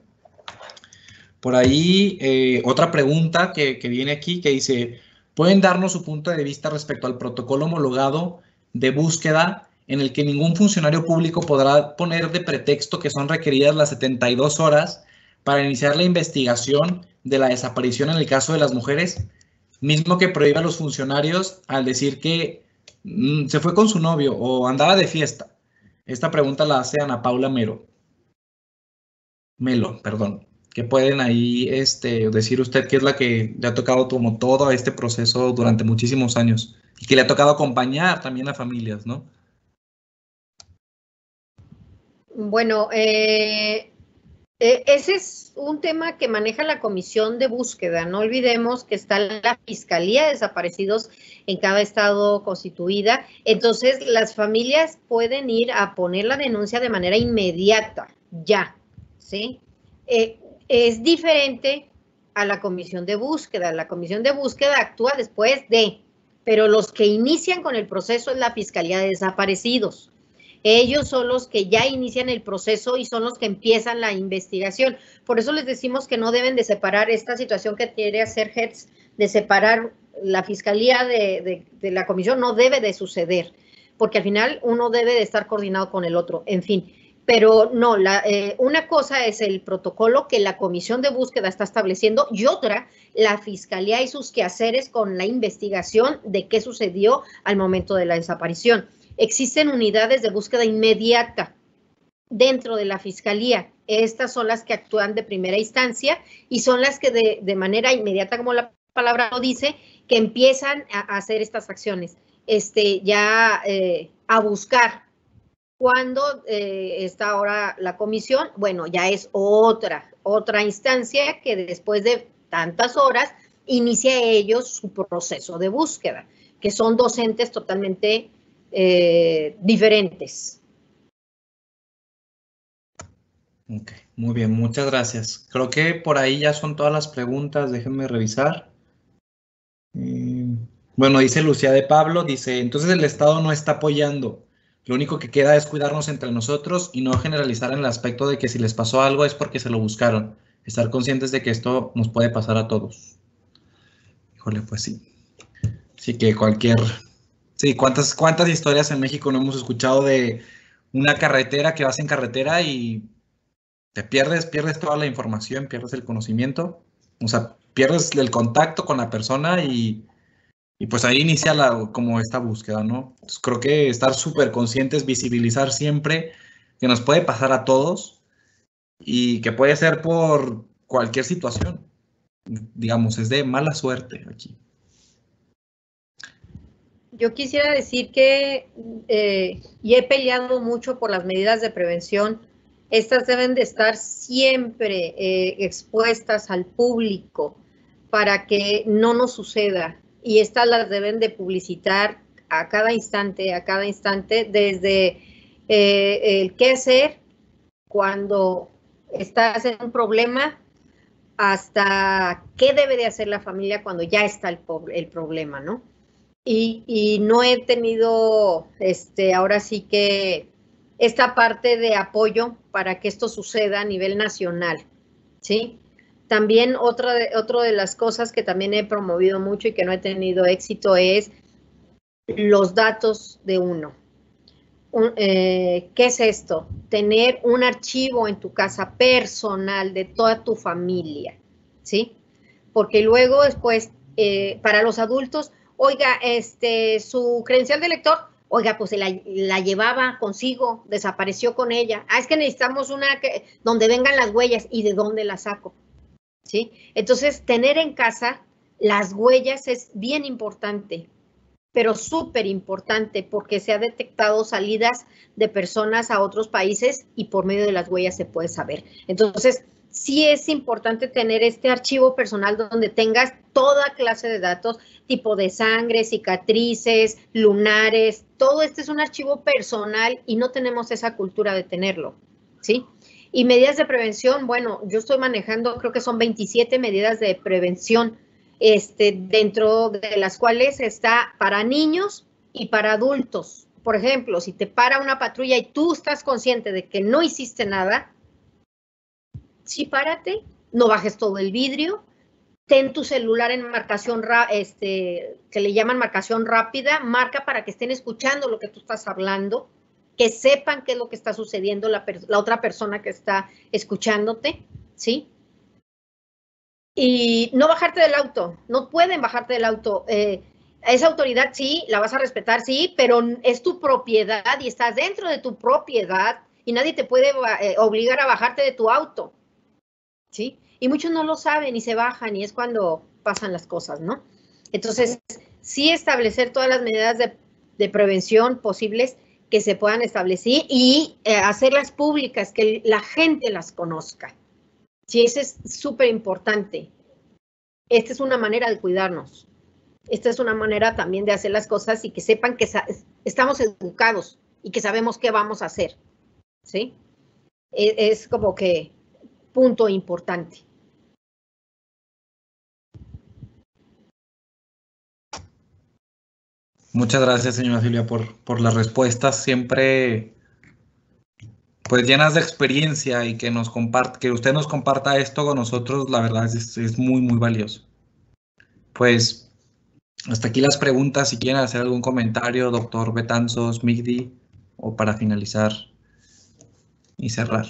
por ahí eh, otra pregunta que, que viene aquí que dice, ¿pueden darnos su punto de vista respecto al protocolo homologado de búsqueda en el que ningún funcionario público podrá poner de pretexto que son requeridas las setenta y dos horas para iniciar la investigación de la desaparición en el caso de las mujeres, mismo que prohíba a los funcionarios al decir que mm, se fue con su novio o andaba de fiesta? Esta pregunta la hace Ana Paula Mero. Melo, perdón. ¿Qué pueden ahí este, decir usted que es la que le ha tocado como todo este proceso durante muchísimos años y que le ha tocado acompañar también a familias, ¿no? Bueno, eh, eh, ese es un tema que maneja la Comisión de Búsqueda. No olvidemos que está la Fiscalía de Desaparecidos en cada estado constituida. Entonces, las familias pueden ir a poner la denuncia de manera inmediata, ya, ¿sí? Eh, es diferente a la Comisión de Búsqueda. La Comisión de Búsqueda actúa después de, pero los que inician con el proceso es la Fiscalía de Desaparecidos. Ellos son los que ya inician el proceso y son los que empiezan la investigación. Por eso les decimos que no deben de separar esta situación que quiere hacer Hertz, de separar la Fiscalía de, de, de la Comisión, no debe de suceder, porque al final uno debe de estar coordinado con el otro, en fin. Pero no, la, eh, una cosa es el protocolo que la Comisión de Búsqueda está estableciendo y otra, la Fiscalía y sus quehaceres con la investigación de qué sucedió al momento de la desaparición. Existen unidades de búsqueda inmediata dentro de la Fiscalía. Estas son las que actúan de primera instancia y son las que de, de manera inmediata, como la palabra lo dice, que empiezan a, a hacer estas acciones, este, ya eh, a buscar. Cuando eh, está ahora la comisión, bueno, ya es otra, otra instancia que después de tantas horas inicia ellos su proceso de búsqueda, que son docentes totalmente eh, diferentes. Ok, muy bien, muchas gracias. Creo que por ahí ya son todas las preguntas, déjenme revisar. Eh, bueno, dice Lucía de Pablo, dice, entonces el Estado no está apoyando. Lo único que queda es cuidarnos entre nosotros y no generalizar en el aspecto de que si les pasó algo es porque se lo buscaron. Estar conscientes de que esto nos puede pasar a todos. Híjole, pues sí. Sí que cualquier... Sí, ¿cuántas, cuántas historias en México no hemos escuchado de una carretera que vas en carretera y te pierdes, pierdes toda la información, pierdes el conocimiento? O sea, pierdes el contacto con la persona y... Y pues ahí inicia la, como esta búsqueda, ¿no? Entonces creo que estar súper conscientes, visibilizar siempre que nos puede pasar a todos y que puede ser por cualquier situación. Digamos, es de mala suerte aquí. Yo quisiera decir que, eh, y he peleado mucho por las medidas de prevención. Estas deben de estar siempre eh, expuestas al público para que no nos suceda. Y estas las deben de publicitar a cada instante, a cada instante, desde eh, el qué hacer cuando estás en un problema, hasta qué debe de hacer la familia cuando ya está el, el problema, ¿no? Y, y no he tenido, este, ahora sí que, esta parte de apoyo para que esto suceda a nivel nacional, ¿sí? También otra de, otra de las cosas que también he promovido mucho y que no he tenido éxito es los datos de uno. Un, eh, ¿Qué es esto? Tener un archivo en tu casa personal de toda tu familia, ¿sí? Porque luego después, eh, para los adultos, oiga, este, su credencial de lector, oiga, pues la, la llevaba consigo, desapareció con ella. Ah, es que necesitamos una que, donde vengan las huellas. ¿Y de dónde las saco? ¿Sí? Entonces, tener en casa las huellas es bien importante, pero súper importante, porque se ha detectado salidas de personas a otros países y por medio de las huellas se puede saber. Entonces, sí es importante tener este archivo personal donde tengas toda clase de datos, tipo de sangre, cicatrices, lunares, todo este es un archivo personal y no tenemos esa cultura de tenerlo, ¿sí? Y medidas de prevención, bueno, yo estoy manejando, creo que son veintisiete medidas de prevención, Este, dentro de las cuales está para niños y para adultos. Por ejemplo, si te para una patrulla y tú estás consciente de que no hiciste nada, sí párate, no bajes todo el vidrio, ten tu celular en marcación, este, que le llaman marcación rápida, marca para que estén escuchando lo que tú estás hablando, que sepan qué es lo que está sucediendo la, la otra persona que está escuchándote, ¿sí? Y no bajarte del auto, no pueden bajarte del auto. Eh, esa autoridad sí, la vas a respetar, sí, pero es tu propiedad y estás dentro de tu propiedad y nadie te puede eh, obligar a bajarte de tu auto, ¿sí? Y muchos no lo saben y se bajan y es cuando pasan las cosas, ¿no? Entonces, sí establecer todas las medidas de, de prevención posibles que se puedan establecer y eh, hacerlas públicas, que la gente las conozca. Sí, eso es súper importante. Esta es una manera de cuidarnos. Esta es una manera también de hacer las cosas y que sepan que estamos educados y que sabemos qué vamos a hacer, ¿sí? Es como que punto importante. Muchas gracias, señora Silvia, por, por las respuestas siempre pues llenas de experiencia y que nos comparte, que usted nos comparta esto con nosotros, la verdad es, es muy, muy valioso. Pues hasta aquí las preguntas, si quieren hacer algún comentario, doctor Betanzos, Migdi, o para finalizar y cerrar.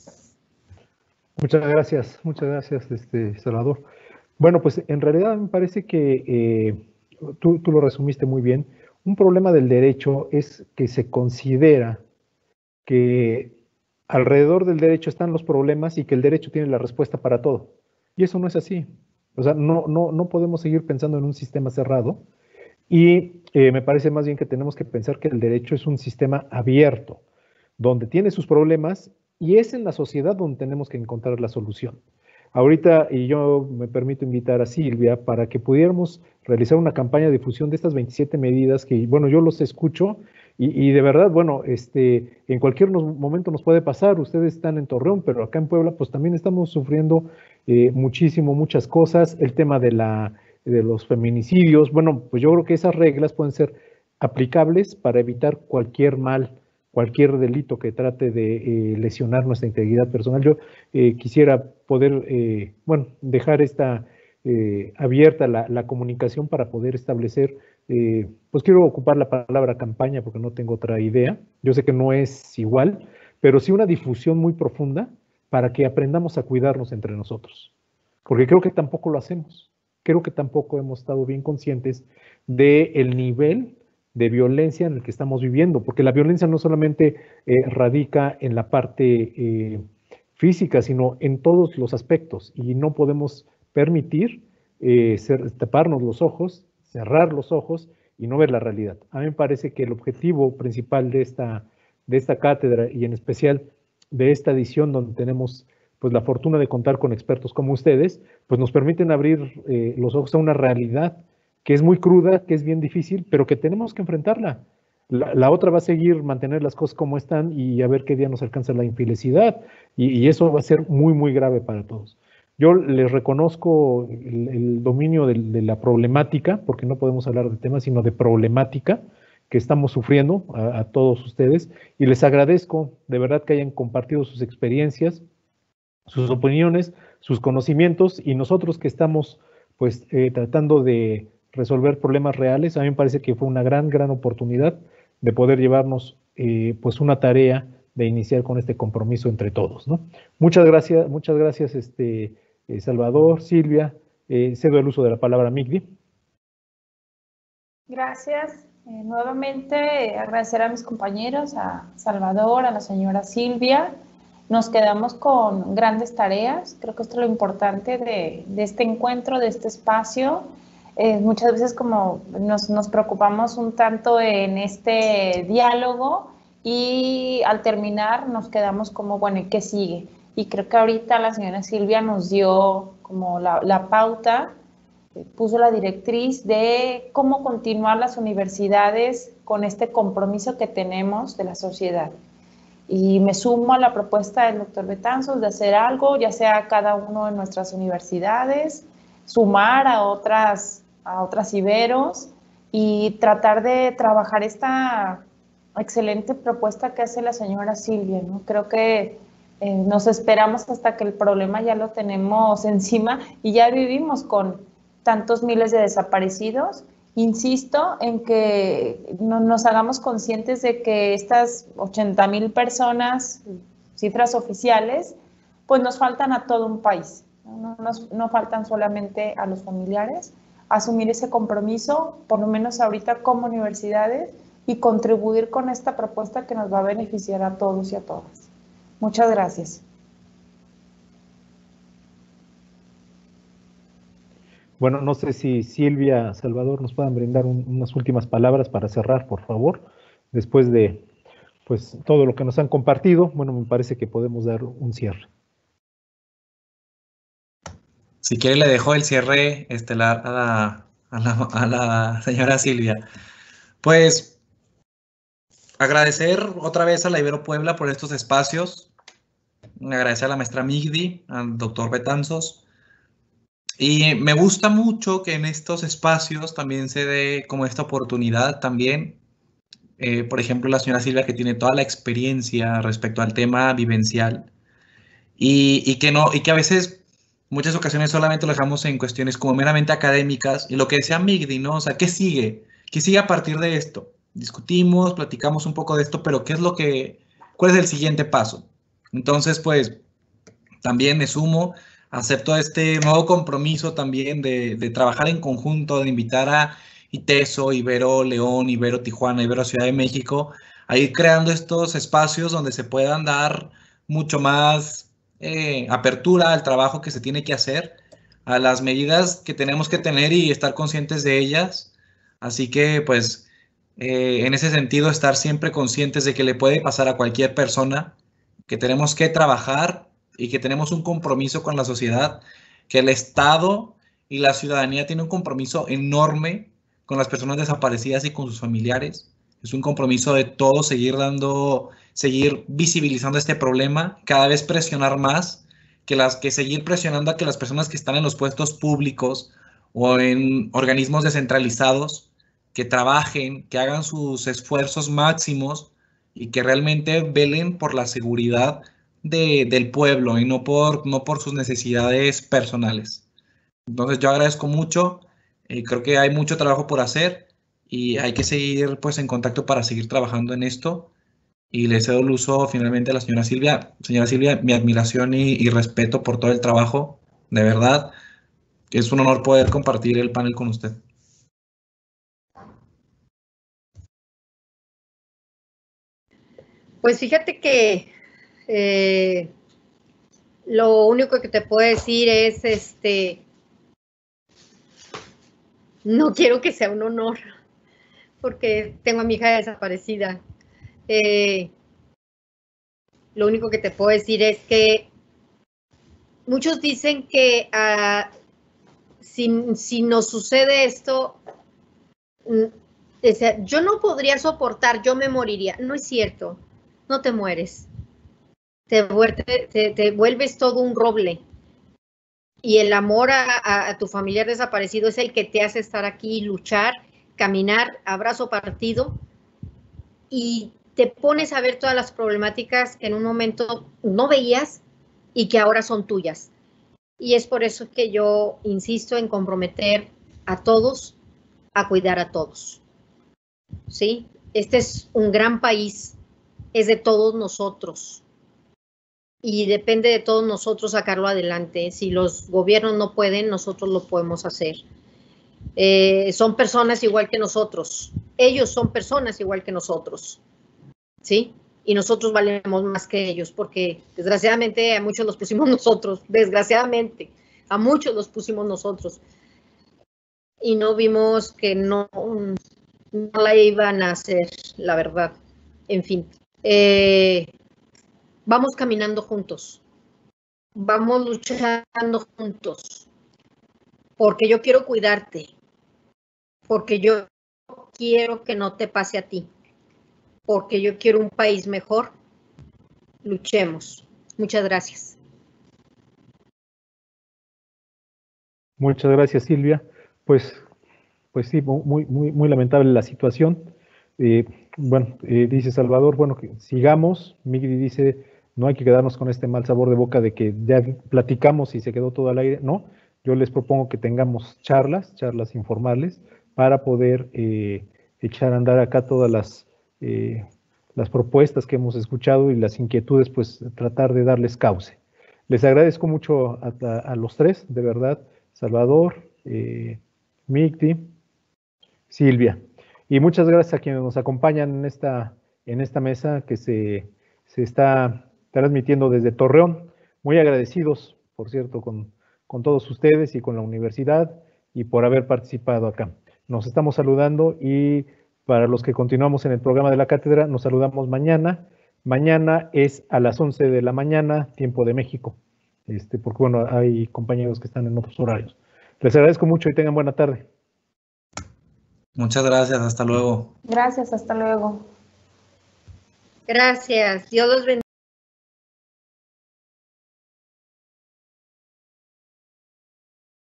Muchas gracias, muchas gracias, este, Salvador. Bueno, pues en realidad me parece que eh, tú, tú lo resumiste muy bien. Un problema del derecho es que se considera que alrededor del derecho están los problemas y que el derecho tiene la respuesta para todo. Y eso no es así. O sea, no, no, no podemos seguir pensando en un sistema cerrado y eh, me parece más bien que tenemos que pensar que el derecho es un sistema abierto, donde tiene sus problemas y es en la sociedad donde tenemos que encontrar la solución. Ahorita, y yo me permito invitar a Silvia para que pudiéramos realizar una campaña de difusión de estas veintisiete medidas que, bueno, yo los escucho y, y de verdad, bueno, este, en cualquier momento nos puede pasar. Ustedes están en Torreón, pero acá en Puebla, pues también estamos sufriendo eh, muchísimo, muchas cosas. El tema de, la, de los feminicidios, bueno, pues yo creo que esas reglas pueden ser aplicables para evitar cualquier mal, cualquier delito que trate de eh, lesionar nuestra integridad personal. Yo eh, quisiera poder, eh, bueno, dejar esta eh, abierta la, la comunicación para poder establecer, eh, pues quiero ocupar la palabra campaña porque no tengo otra idea. Yo sé que no es igual, pero sí una difusión muy profunda para que aprendamos a cuidarnos entre nosotros. Porque creo que tampoco lo hacemos. Creo que tampoco hemos estado bien conscientes del nivel de violencia en el que estamos viviendo, porque la violencia no solamente eh, radica en la parte eh, física, sino en todos los aspectos, y no podemos permitir eh, ser, taparnos los ojos, cerrar los ojos y no ver la realidad. A mí me parece que el objetivo principal de esta, de esta cátedra, y en especial de esta edición donde tenemos pues la fortuna de contar con expertos como ustedes, pues nos permiten abrir eh, los ojos a una realidad que es muy cruda, que es bien difícil, pero que tenemos que enfrentarla. La, la otra va a seguir mantener las cosas como están y a ver qué día nos alcanza la infelicidad. Y, y eso va a ser muy, muy grave para todos. Yo les reconozco el, el dominio de, de la problemática, porque no podemos hablar de temas, sino de problemática que estamos sufriendo a, a todos ustedes. Y les agradezco de verdad que hayan compartido sus experiencias, sus opiniones, sus conocimientos, y nosotros que estamos pues eh, tratando de resolver problemas reales, a mí me parece que fue una gran, gran oportunidad de poder llevarnos eh, pues una tarea de iniciar con este compromiso entre todos, ¿no? Muchas gracias, muchas gracias, este, eh, Salvador, Silvia. Eh, cedo el uso de la palabra a Migdi. Gracias. Eh, nuevamente eh, agradecer a mis compañeros, a Salvador, a la señora Silvia. Nos quedamos con grandes tareas. Creo que esto es lo importante de, de este encuentro, de este espacio. Eh, muchas veces como nos, nos preocupamos un tanto en este diálogo y al terminar nos quedamos como, bueno, ¿y qué sigue? Y creo que ahorita la señora Silvia nos dio como la, la pauta, puso la directriz de cómo continuar las universidades con este compromiso que tenemos de la sociedad. Y me sumo a la propuesta del doctor Betanzos de hacer algo, ya sea cada uno de nuestras universidades, sumar a otras, a otras Iberos y tratar de trabajar esta excelente propuesta que hace la señora Silvia, ¿no? Creo que eh, nos esperamos hasta que el problema ya lo tenemos encima y ya vivimos con tantos miles de desaparecidos. Insisto en que no, nos hagamos conscientes de que estas ochenta mil personas, cifras oficiales, pues nos faltan a todo un país, no, no, no faltan solamente a los familiares. Asumir ese compromiso, por lo menos ahorita como universidades, y contribuir con esta propuesta que nos va a beneficiar a todos y a todas. Muchas gracias. Bueno, no sé si Silvia, Salvador, nos puedan brindar un, unas últimas palabras para cerrar, por favor, después de pues todo lo que nos han compartido. Bueno, me parece que podemos dar un cierre. Si quiere le dejo el cierre estelar a la, a la, a la señora Silvia. Pues agradecer otra vez a la Ibero Puebla por estos espacios, agradecer a la maestra Migdi, al doctor Betanzos. Y me gusta mucho que en estos espacios también se dé como esta oportunidad también. Eh, por ejemplo, la señora Silvia que tiene toda la experiencia respecto al tema vivencial y, y que no, y que a veces, muchas ocasiones solamente lo dejamos en cuestiones como meramente académicas y lo que decía Migdi, ¿no? O sea, ¿qué sigue? ¿Qué sigue a partir de esto? Discutimos, platicamos un poco de esto, pero ¿qué es lo que, cuál es el siguiente paso? Entonces, pues, también me sumo, acepto este nuevo compromiso también de, de trabajar en conjunto, de invitar a ITESO, Ibero León, Ibero Tijuana, Ibero Ciudad de México, a ir creando estos espacios donde se puedan dar mucho más eh, apertura al trabajo que se tiene que hacer, a las medidas que tenemos que tener y estar conscientes de ellas. Así que, pues, eh, en ese sentido, estar siempre conscientes de que le puede pasar a cualquier persona, que tenemos que trabajar y que tenemos un compromiso con la sociedad, que el Estado y la ciudadanía tienen un compromiso enorme con las personas desaparecidas y con sus familiares. Es un compromiso de todos seguir dando, seguir visibilizando este problema, cada vez presionar más, que, las, que seguir presionando a que las personas que están en los puestos públicos o en organismos descentralizados, que trabajen, que hagan sus esfuerzos máximos y que realmente velen por la seguridad de, del pueblo y no por, no por sus necesidades personales. Entonces yo agradezco mucho, eh, creo que hay mucho trabajo por hacer y hay que seguir pues en contacto para seguir trabajando en esto y le cedo el uso finalmente a la señora Silvia. Señora Silvia, mi admiración y, y respeto por todo el trabajo, de verdad, es un honor poder compartir el panel con usted. Pues fíjate que eh, lo único que te puedo decir es, este, no quiero que sea un honor, porque tengo a mi hija desaparecida. Eh, lo único que te puedo decir es que muchos dicen que uh, si, si nos sucede esto, O sea, yo no podría soportar, yo me moriría. No es cierto, no te mueres. Te, te, te vuelves todo un roble. Y el amor a, a, a tu familiar desaparecido es el que te hace estar aquí, luchar, caminar, abrazo partido, y te pones a ver todas las problemáticas que en un momento no veías y que ahora son tuyas. Y es por eso que yo insisto en comprometer a todos a cuidar a todos. ¿Sí? Este es un gran país, es de todos nosotros y depende de todos nosotros sacarlo adelante. Si los gobiernos no pueden, nosotros lo podemos hacer. Eh, son personas igual que nosotros, ellos son personas igual que nosotros, ¿sí? Y nosotros valemos más que ellos, porque desgraciadamente a muchos los pusimos nosotros, desgraciadamente, a muchos los pusimos nosotros. Y no vimos que no, no la iban a hacer, la verdad. En fin, eh, vamos caminando juntos, vamos luchando juntos, porque yo quiero cuidarte, porque yo quiero que no te pase a ti, porque yo quiero un país mejor. Luchemos. Muchas gracias. Muchas gracias, Silvia. Pues, pues sí, muy, muy, muy lamentable la situación. Eh, bueno, eh, dice Salvador, bueno, que sigamos. Migri dice, no hay que quedarnos con este mal sabor de boca de que ya platicamos y se quedó todo al aire. No, yo les propongo que tengamos charlas, charlas informales, para poder eh, echar a andar acá todas las, eh, las propuestas que hemos escuchado y las inquietudes, pues tratar de darles cauce. Les agradezco mucho a, a, a los tres, de verdad, Salvador, eh, Migdi, Silvia. Y muchas gracias a quienes nos acompañan en esta, en esta mesa que se, se está transmitiendo desde Torreón. Muy agradecidos, por cierto, con, con todos ustedes y con la universidad y por haber participado acá. Nos estamos saludando y para los que continuamos en el programa de la cátedra, nos saludamos mañana. Mañana es a las once de la mañana, tiempo de México, este, porque bueno, hay compañeros que están en otros horarios. Les agradezco mucho y tengan buena tarde. Muchas gracias, hasta luego. Gracias, hasta luego. Gracias, Dios los bendiga.